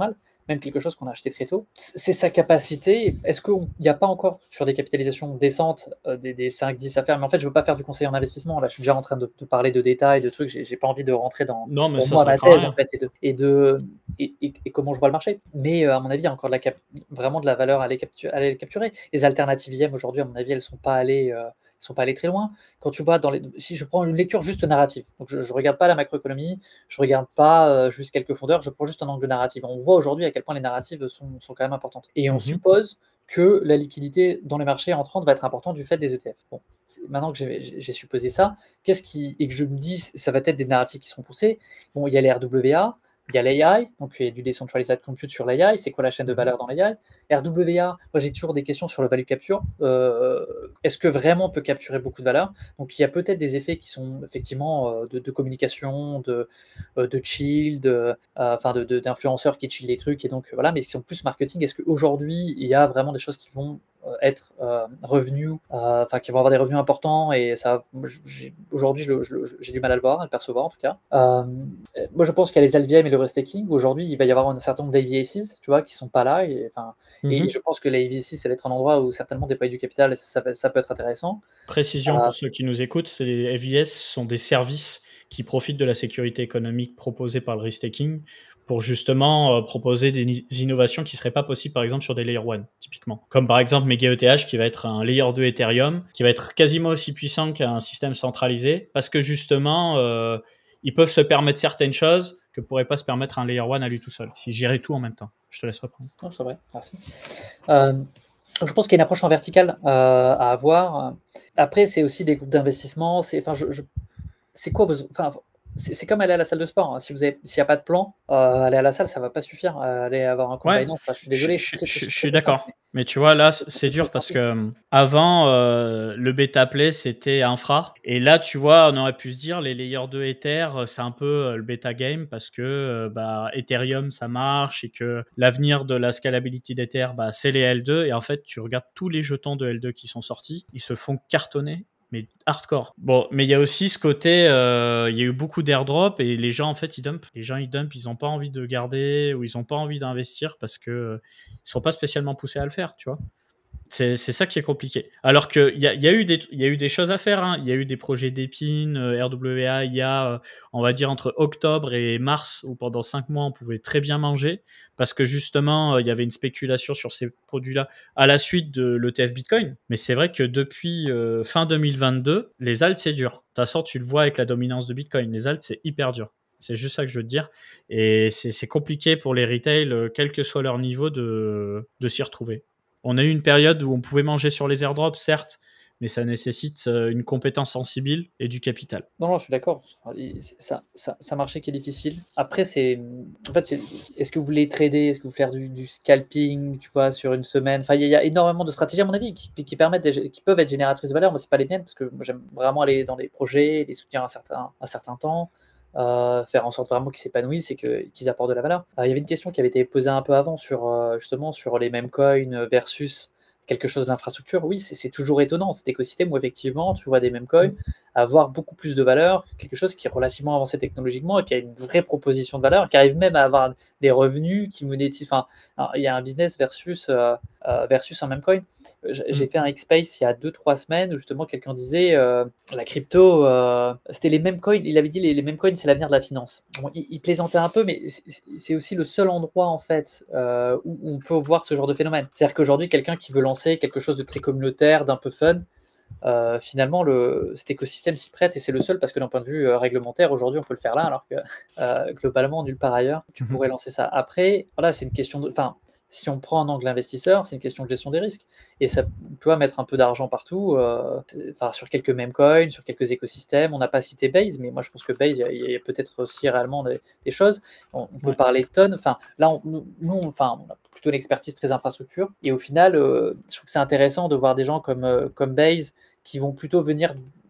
même quelque chose qu'on a acheté très tôt. C'est sa capacité. Est-ce qu'il n'y a pas encore sur des capitalisations décentes euh, des, des cinq dix à faire? Mais en fait, je ne veux pas faire du conseil en investissement. Là, je suis déjà en train de, de parler de détails, de trucs. J'ai, j'ai pas envie de rentrer dans Non, mais pour ça, moi ça ma craint thèse rien. en fait et de et de et, et- et comment je vois le marché. Mais euh, à mon avis, il y a encore de la cap- vraiment de la valeur à aller, captu- à aller capturer. Les alternatives I M aujourd'hui, à mon avis, elles sont pas allées. euh, sont pas allées très loin. Quand tu vois dans les, si je prends une lecture juste narrative, donc je, je regarde pas la macroéconomie, je regarde pas euh, juste quelques fondeurs, je prends juste un angle narratif. On voit aujourd'hui à quel point les narratives sont, sont quand même importantes. Et on Mhm. suppose que la liquidité dans les marchés entrantes va être importante du fait des E T F. Bon, c'est- maintenant que j'ai, j'ai- j'ai supposé ça, qu'est-ce qui, et que je me dis, ça va être des narratifs qui seront poussés. Bon, il y a les R W A, il y a l'A I, donc il y a du decentralized compute sur l'A I, c'est quoi la chaîne de Mhm. valeur dans l'A I? R W A, moi j'ai toujours des questions sur le value capture. Euh, est-ce que vraiment on peut capturer beaucoup de valeur? Donc il y a peut-être des effets qui sont effectivement euh, de, de communication, de, euh, de chill, de, euh, enfin de, de- d'influenceurs qui chill les trucs et donc euh, voilà, mais qui sont plus marketing. Est-ce qu'aujourd'hui il y a vraiment des choses qui vont euh, être euh, revenus, euh, enfin qui vont avoir des revenus importants et ça, moi, j'ai- aujourd'hui je le- je le- j'ai du mal à le voir, à le percevoir en tout cas. Euh, moi je pense qu'il y a les L V M et le restaking. Aujourd'hui il va y avoir un certain nombre d'A V S, tu vois, qui sont pas là et enfin et, et Mhm. je pense que la A V C ça va être un endroit où certainement déployer du capital ça, va- ça peut être intéressant. Précision Euh, pour ceux qui nous écoutent, c'est les F I S sont des services qui profitent de la sécurité économique proposée par le restaking pour justement euh, proposer des ni- innovations qui seraient pas possibles par exemple sur des layer one typiquement. Comme par exemple Mega E T H qui va être un layer deux Ethereum qui va être quasiment aussi puissant qu'un système centralisé parce que justement euh, ils peuvent se permettre certaines choses que pourrait pas se permettre un layer one à lui tout seul s'il gérait tout en même temps. Je te laisse reprendre. non, c'est vrai, merci. Euh, je pense qu'il y a une approche en verticale euh, à avoir. Après, c'est aussi des groupes d'investissement. C'est, enfin, je, je- c'est quoi vos, enfin, c'est c'est comme aller à la salle de sport, hein. Si vous avez, s'il n'y a pas de plan, euh, aller à la salle, ça va pas suffire. Euh, aller avoir un Ouais, combinance, enfin, je suis je, désolé, c'est je- très, très, je- je très, suis très simple. d'accord. Mais Mais tu vois, là, c- c'est c'est très, très dur parce que simpliste. euh, avant, euh, le bêta play, c'était infra. Et là, tu vois, on aurait pu se dire, les layers deux Ether, euh, c'est un peu euh, le bêta game parce que euh, bah, Ethereum, ça marche et que l'avenir de la scalability d'Ether, bah, c'est les L deux. Et en fait, tu regardes tous les jetons de L deux qui sont sortis, ils se font cartonner mais hardcore. Bon, mais il y a aussi ce côté, euh, il y a eu beaucoup d'airdrop et les gens en fait ils dumpent. Les gens ils dumpent, ils ont pas envie de garder ou ils ont pas envie d'investir parce que euh, ils sont pas spécialement poussés à le faire, tu vois. C'est c'est ça qui est compliqué. Alors qu'il y a, y, a eu des- y a eu des choses à faire. Hein. Il y a eu des projets d'Epine, euh, R W A, il y a, euh, on va dire, entre octobre et mars, où pendant cinq mois, on pouvait très bien manger, parce que justement, euh, il y avait une spéculation sur ces produits-là à la suite de l'E T F Bitcoin. Mais c'est vrai que depuis euh, fin deux mille vingt-deux, les alts, c'est dur. De toute façon, tu le vois avec la dominance de Bitcoin. Les alts, c'est hyper dur. C'est juste ça que je veux te dire. Et c'est c'est compliqué pour les retail, euh, quel que soit leur niveau, de, de s'y retrouver. On a eu une période où on pouvait manger sur les airdrops, certes, mais ça nécessite euh, une compétence sensible et du capital. Non, non, je suis d'accord. Enfin, il- c'est- ça, ça, ça marché qui est difficile. Après, c'est, en fait, c'est, est-ce que vous voulez trader, est-ce que vous voulez faire du, du scalping, tu vois, sur une semaine? Enfin, il y, a il y a énormément de stratégies à mon avis qui, qui permettent, des- qui peuvent être génératrices de valeur. Moi, c'est pas les miennes parce que moi, j'aime vraiment aller dans des projets, les soutenir un certain, un certain temps, euh, faire en sorte vraiment qu'ils s'épanouissent et que, qu'ils apportent de la valeur. Euh, il y avait une question qui avait été posée un peu avant sur euh, justement sur les mêmes coins versus quelque chose d'infrastructure. Oui, c'est c'est toujours étonnant cet écosystème où effectivement tu vois des mêmes coins avoir beaucoup plus de valeur, quelque chose qui est relativement avancé technologiquement et qui a une vraie proposition de valeur, qui arrive même à avoir des revenus qui monétisent. Enfin, alors, il y a un business versus, euh, euh, versus un même coin. J- J'ai Mm. fait un X-Space il y a deux trois semaines où justement quelqu'un disait euh, la crypto, euh, c'était les mêmes coins. Il avait dit les, les mêmes coins, c'est l'avenir de la finance. Bon, il, il plaisantait un peu, mais c'est c'est aussi le seul endroit en fait euh, où on peut voir ce genre de phénomène. C'est-à-dire qu'aujourd'hui, quelqu'un qui veut lancer quelque chose de très communautaire, d'un peu fun, euh, finalement, le, cet écosystème s'y prête et c'est le seul parce que d'un point de vue euh, réglementaire, aujourd'hui, on peut le faire là, alors que euh, globalement, nulle part ailleurs, tu Mhm. pourrais lancer ça. Après, voilà, c'est une question de. Enfin, si on prend un angle investisseur, c'est une question de gestion des risques. Et ça, tu vois, mettre un peu d'argent partout, euh, enfin, sur quelques meme coins, sur quelques écosystèmes. On n'a pas cité Base, mais moi, je pense que Base, il y a, il y a peut-être aussi réellement des, des choses. On, on peut Ouais. parler de tonnes. Enfin, là, on, nous, nous, enfin, on a plutôt une expertise très infrastructure. Et au final, euh, je trouve que c'est intéressant de voir des gens comme, euh, comme Base qui vont plutôt venir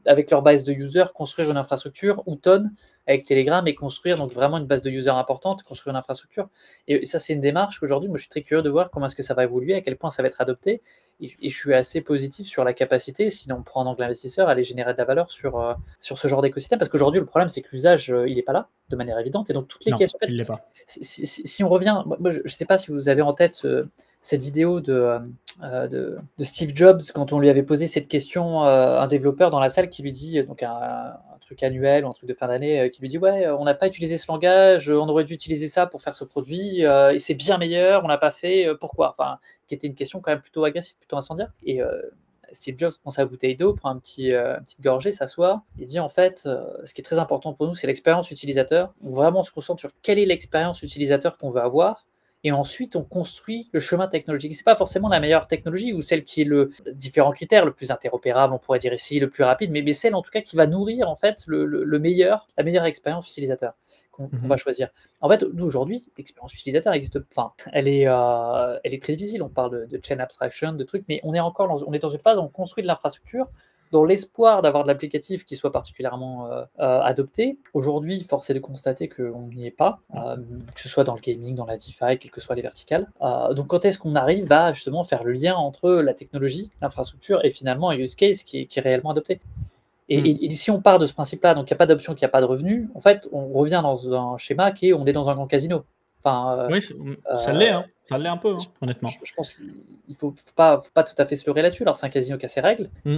avec leur base de users, construire une infrastructure, ou Ton avec Telegram, et construire donc vraiment une base de users importante, construire une infrastructure. Et ça, c'est une démarche qu'aujourd'hui, moi, je suis très curieux de voir comment est-ce que ça va évoluer, à quel point ça va être adopté. Et, et je suis assez positif sur la capacité, si on prend en angle investisseur, à aller générer de la valeur sur, euh, sur ce genre d'écosystème. Parce qu'aujourd'hui, le problème, c'est que l'usage, euh, il n'est pas là, de manière évidente. Et donc, toutes les Non, questions. En fait, il l'est pas. si, si, si on revient, moi, je ne sais pas si vous avez en tête ce, cette vidéo de, euh, de, de Steve Jobs, quand on lui avait posé cette question, euh, un développeur dans la salle qui lui dit, donc un, un truc annuel ou un truc de fin d'année, euh, qui lui dit ouais, on n'a pas utilisé ce langage, on aurait dû utiliser ça pour faire ce produit, euh, et c'est bien meilleur, on l'a pas fait, euh, pourquoi? Enfin, qui était une question quand même plutôt agressive, plutôt incendiaire. Et euh, Steve Jobs prend sa bouteille d'eau, prend un petit, euh, une petite gorgée, s'assoit, et dit en fait, euh, ce qui est très important pour nous, c'est l'expérience utilisateur. On vraiment se concentre sur quelle est l'expérience utilisateur qu'on veut avoir. Et ensuite, on construit le chemin technologique. Ce n'est pas forcément la meilleure technologie ou celle qui est le différents critères, le plus interopérable, on pourrait dire ici, le plus rapide, mais, mais celle en tout cas qui va nourrir en fait le, le, le meilleur, la meilleure expérience utilisateur qu'on mm-hmm. va choisir. En fait, nous aujourd'hui, l'expérience utilisateur existe. Enfin, elle est, euh, elle est très difficile. On parle de, de chain abstraction, de trucs, mais on est encore dans, on est dans une phase où on construit de l'infrastructure dans l'espoir d'avoir de l'applicatif qui soit particulièrement euh, euh, adopté. Aujourd'hui, force est de constater qu'on n'y est pas, euh, que ce soit dans le gaming, dans la DeFi, quelles que soient les verticales. Euh, donc, quand est-ce qu'on arrive à justement faire le lien entre la technologie, l'infrastructure et finalement un use case qui est, qui est réellement adopté? Et, mm. et, et si on part de ce principe-là, donc il n'y a pas d'option, qu'il n'y a pas de revenu, en fait, on revient dans un schéma qui est on est dans un grand casino. Enfin, euh, oui, ça euh, l'est, hein. Ça l'est un peu, hein, honnêtement. Je, je pense qu'il ne faut, faut, pas, faut pas tout à fait se leurrer là-dessus. Alors, c'est un casino qui a ses règles, mm.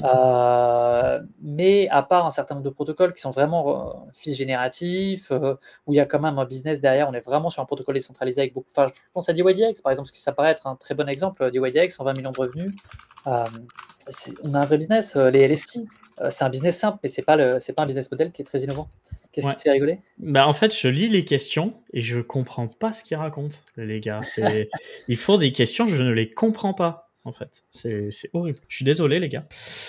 euh, mais à part un certain nombre de protocoles qui sont vraiment euh, fils génératifs, euh, où il y a quand même un business derrière, on est vraiment sur un protocole décentralisé avec beaucoup. Enfin, je pense à D Y D X, par exemple, parce que ça paraît être un très bon exemple. D Y D X, cent vingt millions de revenus. Euh, on a un vrai business. Les L S T, euh, c'est un business simple, mais ce n'est pas, pas un business model qui est très innovant. Qu'est-ce ouais. qui te fait rigoler? Bah en fait, je lis les questions et je comprends pas ce qu'ils racontent, les gars. C'est... Ils font des questions, je ne les comprends pas, en fait. C'est, c'est horrible. Je suis désolé, les gars.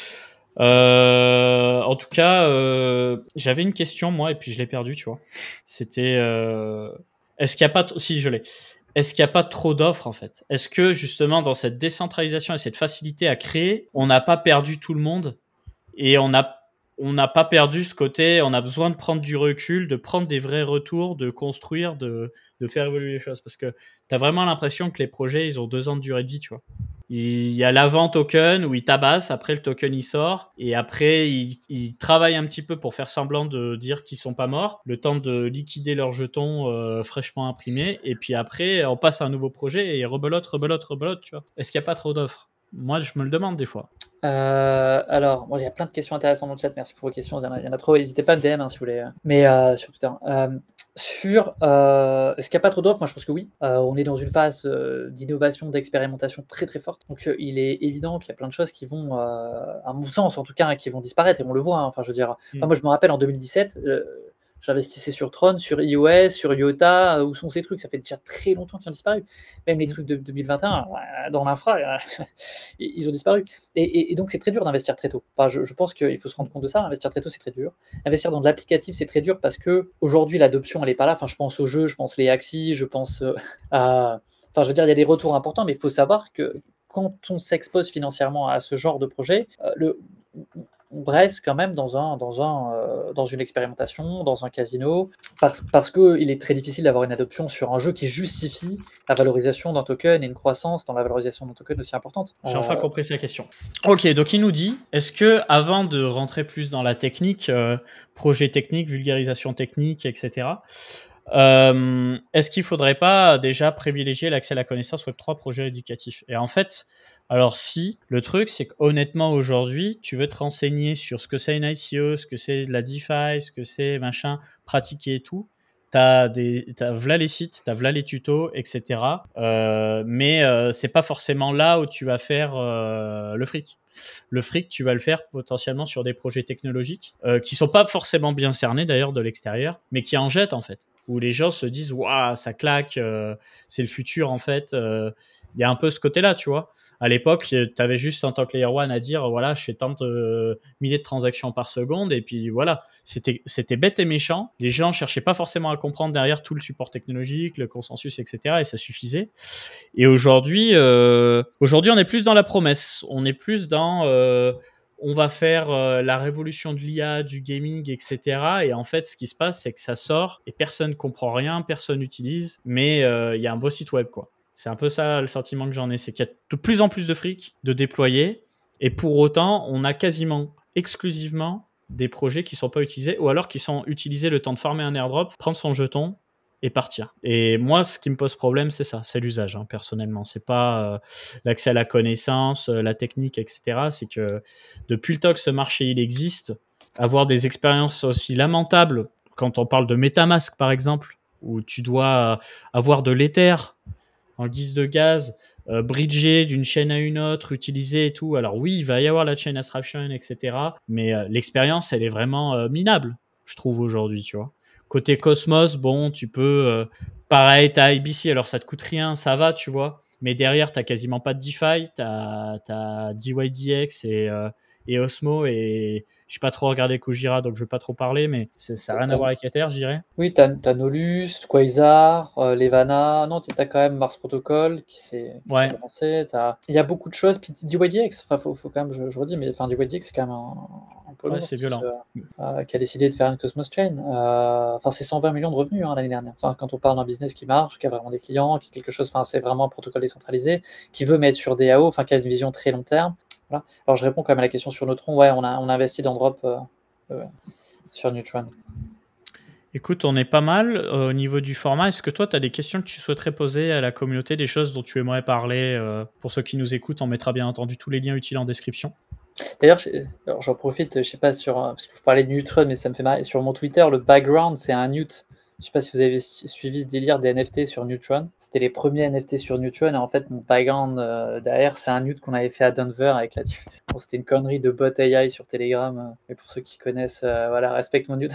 Euh, en tout cas, euh, j'avais une question, moi, et puis je l'ai perdue, tu vois. C'était... Euh... Est-ce qu'il n'y a pas... T- si, je l'ai. Est-ce qu'il n'y a pas trop d'offres, en fait? Est-ce que, justement, dans cette décentralisation et cette facilité à créer, on n'a pas perdu tout le monde et on a on n'a pas perdu ce côté, on a besoin de prendre du recul, de prendre des vrais retours, de construire, de, de faire évoluer les choses. Parce que tu as vraiment l'impression que les projets, ils ont deux ans de durée de vie, tu vois. Il y a l'avant token où ils tabassent, après le token il sort, et après ils, ils travaillent un petit peu pour faire semblant de dire qu'ils sont pas morts, le temps de liquider leurs jetons euh, fraîchement imprimés, et puis après on passe à un nouveau projet et rebelote, rebelote, rebelote, tu vois. Est-ce qu'il n'y a pas trop d'offres? Moi, je me le demande des fois. Euh, alors, bon, il y a plein de questions intéressantes dans le chat. Merci pour vos questions. Il y en a, il y en a trop. N'hésitez pas à me D M hein, si vous voulez. Mais euh, sur Twitter. Euh, sur euh, est-ce qu'il n'y a pas trop d'offres? Moi, je pense que oui. Euh, on est dans une phase euh, d'innovation, d'expérimentation très très forte. Donc, euh, il est évident qu'il y a plein de choses qui vont, euh, à mon sens en tout cas, hein, qui vont disparaître. Et on le voit. Hein. Enfin, je veux dire, mm. enfin, moi, je me rappelle en deux mille dix-sept. Euh, J'investissais sur Tron, sur iOS, sur Iota. Où sont ces trucs? Ça fait déjà très longtemps qu'ils ont disparu. Même les trucs de deux mille vingt et un, dans l'infra, ils ont disparu. Et, et, et donc, c'est très dur d'investir très tôt. Enfin, je, je pense qu'il faut se rendre compte de ça. Investir très tôt, c'est très dur. Investir dans de l'applicatif, c'est très dur parce qu'aujourd'hui, l'adoption, elle n'est pas là. Enfin, je pense aux jeux, je pense les Axie, je pense euh, à... Enfin, je veux dire, il y a des retours importants, mais il faut savoir que quand on s'expose financièrement à ce genre de projet, euh, le... on reste quand même dans, un, dans, un, euh, dans une expérimentation, dans un casino, parce, parce qu'il est très difficile d'avoir une adoption sur un jeu qui justifie la valorisation d'un token et une croissance dans la valorisation d'un token aussi importante. J'ai euh... enfin compris sa question. Ok, donc il nous dit, est-ce que avant de rentrer plus dans la technique, euh, projet technique, vulgarisation technique, et cetera, euh, est-ce qu'il ne faudrait pas déjà privilégier l'accès à la connaissance web trois projets éducatifs? Et en fait, alors si, le truc, c'est qu'honnêtement, aujourd'hui, tu veux te renseigner sur ce que c'est une I C O, ce que c'est de la DeFi, ce que c'est machin, pratiquer et tout, t'as des, t'as v'là les sites, t'as v'là les tutos, et cetera. Euh, mais euh, c'est pas forcément là où tu vas faire euh, le fric. Le fric, tu vas le faire potentiellement sur des projets technologiques euh, qui sont pas forcément bien cernés d'ailleurs de l'extérieur, mais qui en jettent en fait. Où les gens se disent waouh, ça claque, euh, c'est le futur en fait. Il euh, y a un peu ce côté-là, tu vois. À l'époque, tu avais juste en tant que layer one à dire voilà, je fais tant de euh, milliers de transactions par seconde et puis voilà, c'était c'était bête et méchant. Les gens cherchaient pas forcément à comprendre derrière tout le support technologique, le consensus, et cetera. Et ça suffisait. Et aujourd'hui, euh, aujourd'hui, on est plus dans la promesse. On est plus dans euh, on va faire euh, la révolution de l'I A, du gaming, et cetera. Et en fait, ce qui se passe, c'est que ça sort et personne ne comprend rien, personne n'utilise, mais il euh, y a un beau site web, quoi. C'est un peu ça le sentiment que j'en ai, c'est qu'il y a de plus en plus de fric de déployer, et pour autant, on a quasiment exclusivement des projets qui ne sont pas utilisés, ou alors qui sont utilisés le temps de farmer un airdrop, prendre son jeton et partir. Et moi, ce qui me pose problème, c'est ça, c'est l'usage, hein, personnellement. C'est pas euh, l'accès à la connaissance, euh, la technique, et cetera. C'est que depuis le temps que ce marché il existe, avoir des expériences aussi lamentables, quand on parle de MetaMask, par exemple, où tu dois avoir de l'Ether en guise de gaz, euh, bridger d'une chaîne à une autre, utiliser et tout. Alors oui, il va y avoir la chain abstraction, et cetera. Mais euh, l'expérience, elle est vraiment euh, minable, je trouve, aujourd'hui, tu vois. Côté Cosmos, bon, tu peux... Euh, pareil, tu as I B C, alors ça te coûte rien, ça va, tu vois. Mais derrière, tu n'as quasiment pas de DeFi. Tu as D Y D X et, euh, et Osmo. Et je n'ai pas trop regardé Kujira, donc je ne vais pas trop parler, mais ça n'a rien à voir avec Ether, je dirais. Oui, tu as Nolus, Quasar, euh, Levana. Non, tu as quand même Mars Protocol qui s'est Ouais. lancé. Il y a beaucoup de choses. Puis D Y D X, enfin, faut, faut quand même, je, je redis, mais enfin, D Y D X, c'est quand même un, un peu ouais, c'est violent. Se, euh, qui a décidé de faire une Cosmos Chain. Euh, enfin, c'est cent vingt millions de revenus hein, l'année dernière. Enfin, quand on parle d'un business qui marche, qui a vraiment des clients, qui est quelque chose, enfin, c'est vraiment un protocole décentralisé, qui veut mettre sur D A O, enfin, qui a une vision très long terme. Voilà. Alors, je réponds quand même à la question sur Neutron. Ouais, on a, on a investi dans Drop euh, euh, sur Neutron. Écoute, on est pas mal euh, au niveau du format. Est-ce que toi, tu as des questions que tu souhaiterais poser à la communauté, des choses dont tu aimerais parler euh, pour ceux qui nous écoutent? On mettra bien entendu tous les liens utiles en description. D'ailleurs, j'en profite, je sais pas sur, parce que vous parlez de Neutron, mais ça me fait marrer. Sur mon Twitter, le background, c'est un Newt. Je sais pas si vous avez suivi ce délire des N F T sur Neutron. C'était les premiers N F T sur Neutron, et en fait, mon background euh, derrière, c'est un Newt qu'on avait fait à Denver avec la. Bon, c'était une connerie de bot A I sur Telegram, mais pour ceux qui connaissent, euh, voilà, respecte mon Newt.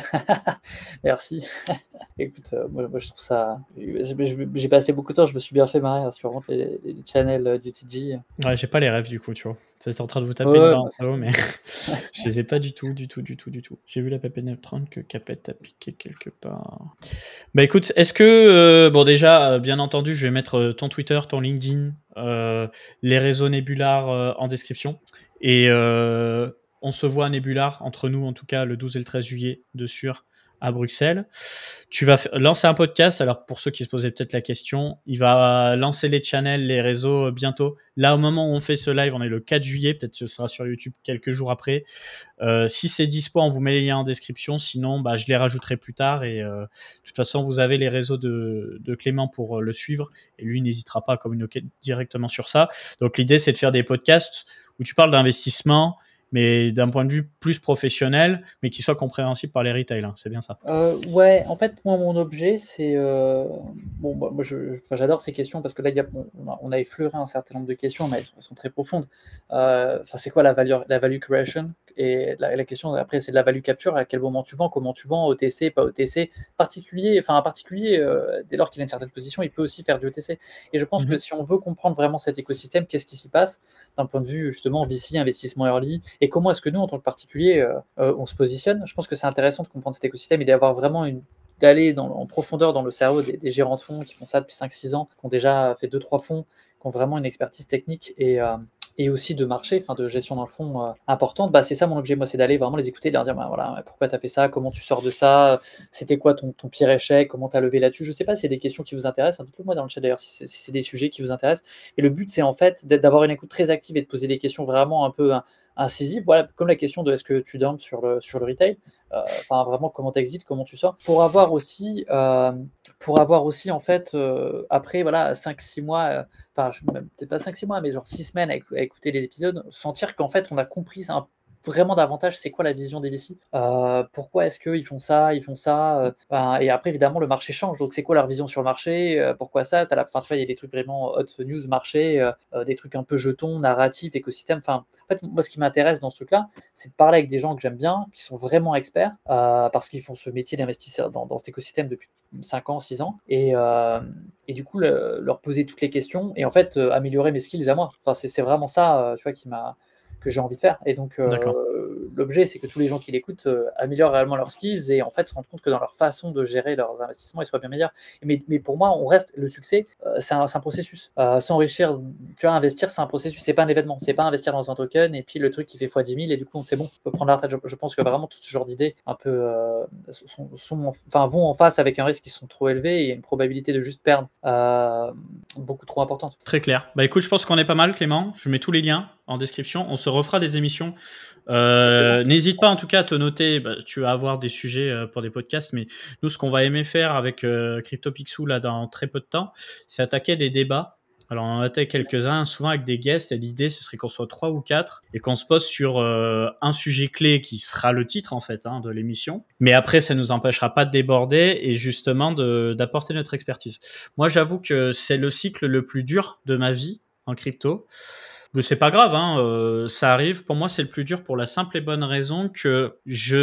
Merci. Écoute, euh, moi, moi, je trouve ça. J'ai passé beaucoup de temps, je me suis bien fait marrer hein, sur les, les channels du T G. Ouais, j'ai pas les rêves du coup, tu vois. J'étais en train de vous taper Ouais, une ouais, barre bah, en haut, mais je les ai pas du tout, du tout, du tout, du tout. J'ai vu la P P Neutron que Capet a piqué quelque part. Bah écoute, est-ce que, euh, bon déjà, euh, bien entendu, je vais mettre euh, ton Twitter, ton LinkedIn, euh, les réseaux Nebular euh, en description. Et euh, on se voit à Nebular, entre nous en tout cas, le douze et le treize juillet de sûr à Bruxelles. Tu vas lancer un podcast. Alors, pour ceux qui se posaient peut-être la question, il va lancer les channels, les réseaux bientôt. Là, au moment où on fait ce live, on est le quatre juillet. Peut-être que ce sera sur YouTube quelques jours après. Euh, si c'est dispo, on vous met les liens en description. Sinon, bah, je les rajouterai plus tard. Et euh, de toute façon, vous avez les réseaux de, de Clément pour le suivre. Et lui, n'hésitera pas à communiquer directement sur ça. Donc, l'idée, c'est de faire des podcasts où tu parles d'investissement, mais d'un point de vue plus professionnel, mais qui soit compréhensible par les retail. Hein, c'est bien ça. Euh, ouais, en fait, moi, mon objet, c'est... Euh... Bon, bah, moi, je, enfin, j'adore ces questions parce que là, il y a, on, a, on a effleuré un certain nombre de questions, mais elles, elles sont très profondes. Euh, enfin, c'est quoi la value, la value creation? Et la, la question, après, c'est de la value capture. À quel moment tu vends? Comment tu vends? O T C, pas O T C? Particulier, enfin, un particulier, euh, dès lors qu'il a une certaine position, il peut aussi faire du O T C. Et je pense mm-hmm. que si on veut comprendre vraiment cet écosystème, qu'est-ce qui s'y passe d'un point de vue, justement, V C, investissement early, et comment est-ce que nous, en tant que particulier, euh, euh, on se positionne? Je pense que c'est intéressant de comprendre cet écosystème et d'avoir vraiment une d'aller dans, en profondeur dans le cerveau des, des gérants de fonds qui font ça depuis cinq six ans, qui ont déjà fait deux trois fonds, qui ont vraiment une expertise technique et, euh, et aussi de marché, enfin de gestion d'un fonds euh, importante. Bah, c'est ça mon objet, moi, c'est d'aller vraiment les écouter, de leur dire bah, voilà, pourquoi tu as fait ça, comment tu sors de ça, c'était quoi ton, ton pire échec, comment tu as levé là-dessus. Je ne sais pas si c'est des questions qui vous intéressent, dites-le moi dans le chat d'ailleurs si c'est, si c'est des sujets qui vous intéressent. Et le but, c'est en fait d'avoir une écoute très active et de poser des questions vraiment un peu hein, incisives, voilà, comme la question de est-ce que tu dumpes sur le, sur le retail. Enfin, euh, vraiment, comment tu exites, comment tu sors, pour avoir aussi, euh, pour avoir aussi en fait, euh, après, voilà, cinq six mois, enfin, euh, peut-être pas cinq six mois, mais genre six semaines à, éc- à écouter les épisodes, sentir qu'en fait, on a compris un vraiment davantage c'est quoi la vision des V C, euh, pourquoi est-ce qu'ils font ça, ils font ça, euh, ben, et après évidemment le marché change, donc c'est quoi leur vision sur le marché, euh, pourquoi ça, t'as la, enfin, tu vois, il y a des trucs vraiment hot news marché, euh, euh, des trucs un peu jetons, narratifs, écosystème, enfin en fait moi ce qui m'intéresse dans ce truc-là, c'est de parler avec des gens que j'aime bien, qui sont vraiment experts, euh, parce qu'ils font ce métier d'investisseur dans, dans cet écosystème depuis cinq ans, six ans, et, euh, et du coup le, leur poser toutes les questions, et en fait euh, améliorer mes skills à moi, enfin c'est, c'est vraiment ça, euh, tu vois, qui m'a que j'ai envie de faire. Et donc, euh, l'objet, c'est que tous les gens qui l'écoutent euh, améliorent réellement leurs skills et en fait se rendent compte que dans leur façon de gérer leurs investissements, ils soient bien meilleurs. Mais, mais pour moi, on reste le succès, euh, c'est un, un processus. Euh, S'enrichir, tu vois, investir, c'est un processus, c'est pas un événement. C'est pas investir dans un token et puis le truc qui fait fois dix mille et du coup, c'est bon, on peut prendre la retraite. Je, je pense que vraiment tout ce genre d'idées un peu euh, sont, sont, enfin, vont en face avec un risque qui sont trop élevés et il y a une probabilité de juste perdre euh, beaucoup trop importante. Très clair. Bah écoute, je pense qu'on est pas mal, Clément. Je mets tous les liens en description. On se refera des émissions. Euh, N'hésite pas en tout cas à te noter. Bah, tu vas avoir des sujets euh, pour des podcasts, mais nous, ce qu'on va aimer faire avec euh, CryptoPixel là dans très peu de temps, c'est attaquer des débats. Alors, on en attaque quelques-uns, souvent avec des guests. Et l'idée, ce serait qu'on soit trois ou quatre et qu'on se pose sur euh, un sujet clé qui sera le titre, en fait, hein, de l'émission. Mais après, ça nous empêchera pas de déborder et justement de, d'apporter notre expertise. Moi, j'avoue que c'est le cycle le plus dur de ma vie en crypto. Mais c'est pas grave, hein, euh, ça arrive. Pour moi, c'est le plus dur pour la simple et bonne raison que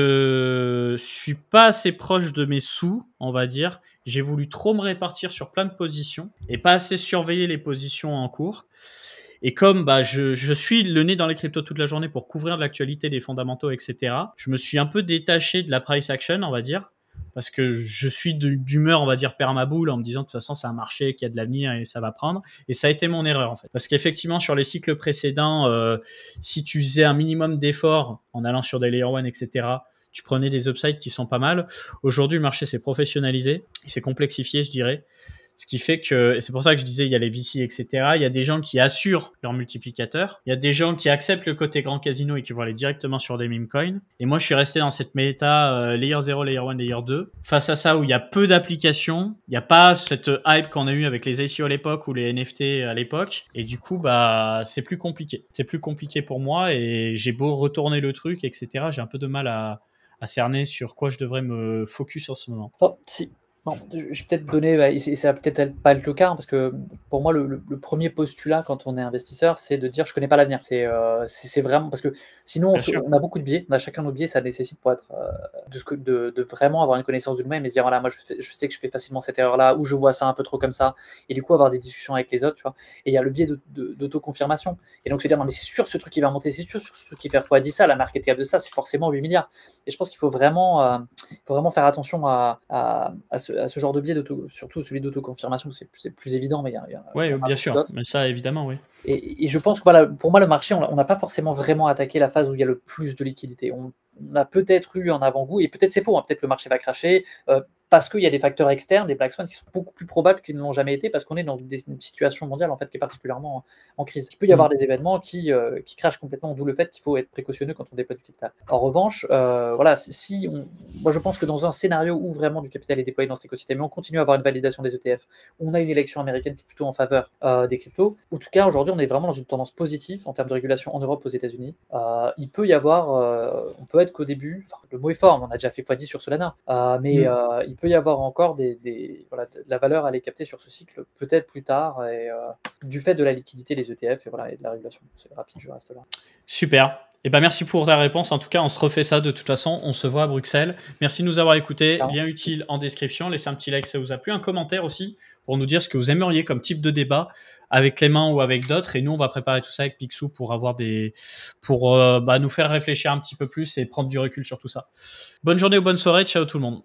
je suis pas assez proche de mes sous, on va dire. J'ai voulu trop me répartir sur plein de positions et pas assez surveiller les positions en cours. Et comme bah, je, je suis le nez dans les cryptos toute la journée pour couvrir de l'actualité, des fondamentaux, et cetera, je me suis un peu détaché de la price action, on va dire. Parce que je suis d'humeur, on va dire, permaboule, en me disant de toute façon, c'est un marché qui a de l'avenir et ça va prendre. Et ça a été mon erreur, en fait. Parce qu'effectivement, sur les cycles précédents, euh, si tu faisais un minimum d'efforts en allant sur des layer one, et cetera, tu prenais des upsides qui sont pas mal. Aujourd'hui, le marché s'est professionnalisé, il s'est complexifié, je dirais. Ce qui fait que, et c'est pour ça que je disais, il y a les V C, et cetera. Il y a des gens qui assurent leur multiplicateur. Il y a des gens qui acceptent le côté grand casino et qui vont aller directement sur des meme coins. Et moi, je suis resté dans cette méta euh, layer zéro, layer one, layer deux. Face à ça, où il y a peu d'applications, il n'y a pas cette hype qu'on a eu avec les A C O à l'époque ou les N F T à l'époque. Et du coup, bah, c'est plus compliqué. C'est plus compliqué pour moi et j'ai beau retourner le truc, et cetera. J'ai un peu de mal à, à cerner sur quoi je devrais me focus en ce moment. Oh, si. Bon, je vais peut-être donner, bah, et ça va peut-être pas être le cas, hein, parce que pour moi, le, le, le premier postulat quand on est investisseur, c'est de dire je connais pas l'avenir. C'est euh, c'est vraiment parce que sinon, on, se, on a beaucoup de biais, on a chacun nos biais, ça nécessite pour être euh, de, de, de vraiment avoir une connaissance de nous-mêmes et se dire voilà, moi je, fais, je sais que je fais facilement cette erreur-là, ou je vois ça un peu trop comme ça, et du coup avoir des discussions avec les autres, tu vois. Et il y a le biais d'autoconfirmation. Et donc se dire non, mais c'est sûr, ce truc qui va monter, c'est sûr, ce truc qui fait fois dix ça, la market cap de ça, c'est forcément huit milliards. Et je pense qu'il faut vraiment, euh, faut vraiment faire attention à, à, à ce à ce genre de biais, surtout celui d'autoconfirmation, c'est plus, plus évident. Mais il y a, il y a, oui, il y a bien sûr, mais ça évidemment, oui. Et, et je pense que voilà, pour moi, le marché, on n'a pas forcément vraiment attaqué la phase où il y a le plus de liquidité. On, on a peut-être eu un avant-goût, et peut-être c'est faux, hein, peut-être le marché va cracher, euh, parce qu'il y a des facteurs externes, des black swans qui sont beaucoup plus probables qu'ils ne l'ont jamais été, parce qu'on est dans des, une situation mondiale en fait qui est particulièrement en, en crise. Il peut y avoir mmh. des événements qui, euh, qui crachent complètement, d'où le fait qu'il faut être précautionneux quand on déploie du capital. En revanche, euh, voilà, si on, moi je pense que dans un scénario où vraiment du capital est déployé dans cet écosystème, et on continue à avoir une validation des E T F, on a une élection américaine qui est plutôt en faveur euh, des cryptos, en tout cas aujourd'hui on est vraiment dans une tendance positive en termes de régulation en Europe, aux États-Unis. Euh, il peut y avoir, euh, on peut être qu'au début, enfin, le mot est fort, on a déjà fait fois dix sur Solana, euh, mais mmh. euh, il peut y avoir encore des, des, voilà, de la valeur à aller capter sur ce cycle, peut-être plus tard, et, euh, du fait de la liquidité des E T F et, voilà, et de la régulation. C'est rapide, je reste là. Super. Eh ben merci pour ta réponse. En tout cas, on se refait ça de toute façon. On se voit à Bruxelles. Merci de nous avoir écoutés. Clairement. Lien utile en description. Laissez un petit like si ça vous a plu. Un commentaire aussi pour nous dire ce que vous aimeriez comme type de débat avec Clément ou avec d'autres. Et nous, on va préparer tout ça avec Picsou pour avoir des, pour euh, bah, nous faire réfléchir un petit peu plus et prendre du recul sur tout ça. Bonne journée ou bonne soirée. Ciao tout le monde.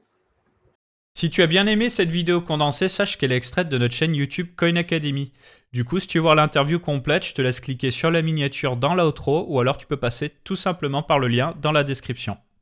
Si tu as bien aimé cette vidéo condensée, sache qu'elle est extraite de notre chaîne YouTube Coin Academy. Du coup, si tu veux voir l'interview complète, je te laisse cliquer sur la miniature dans l'outro ou alors tu peux passer tout simplement par le lien dans la description.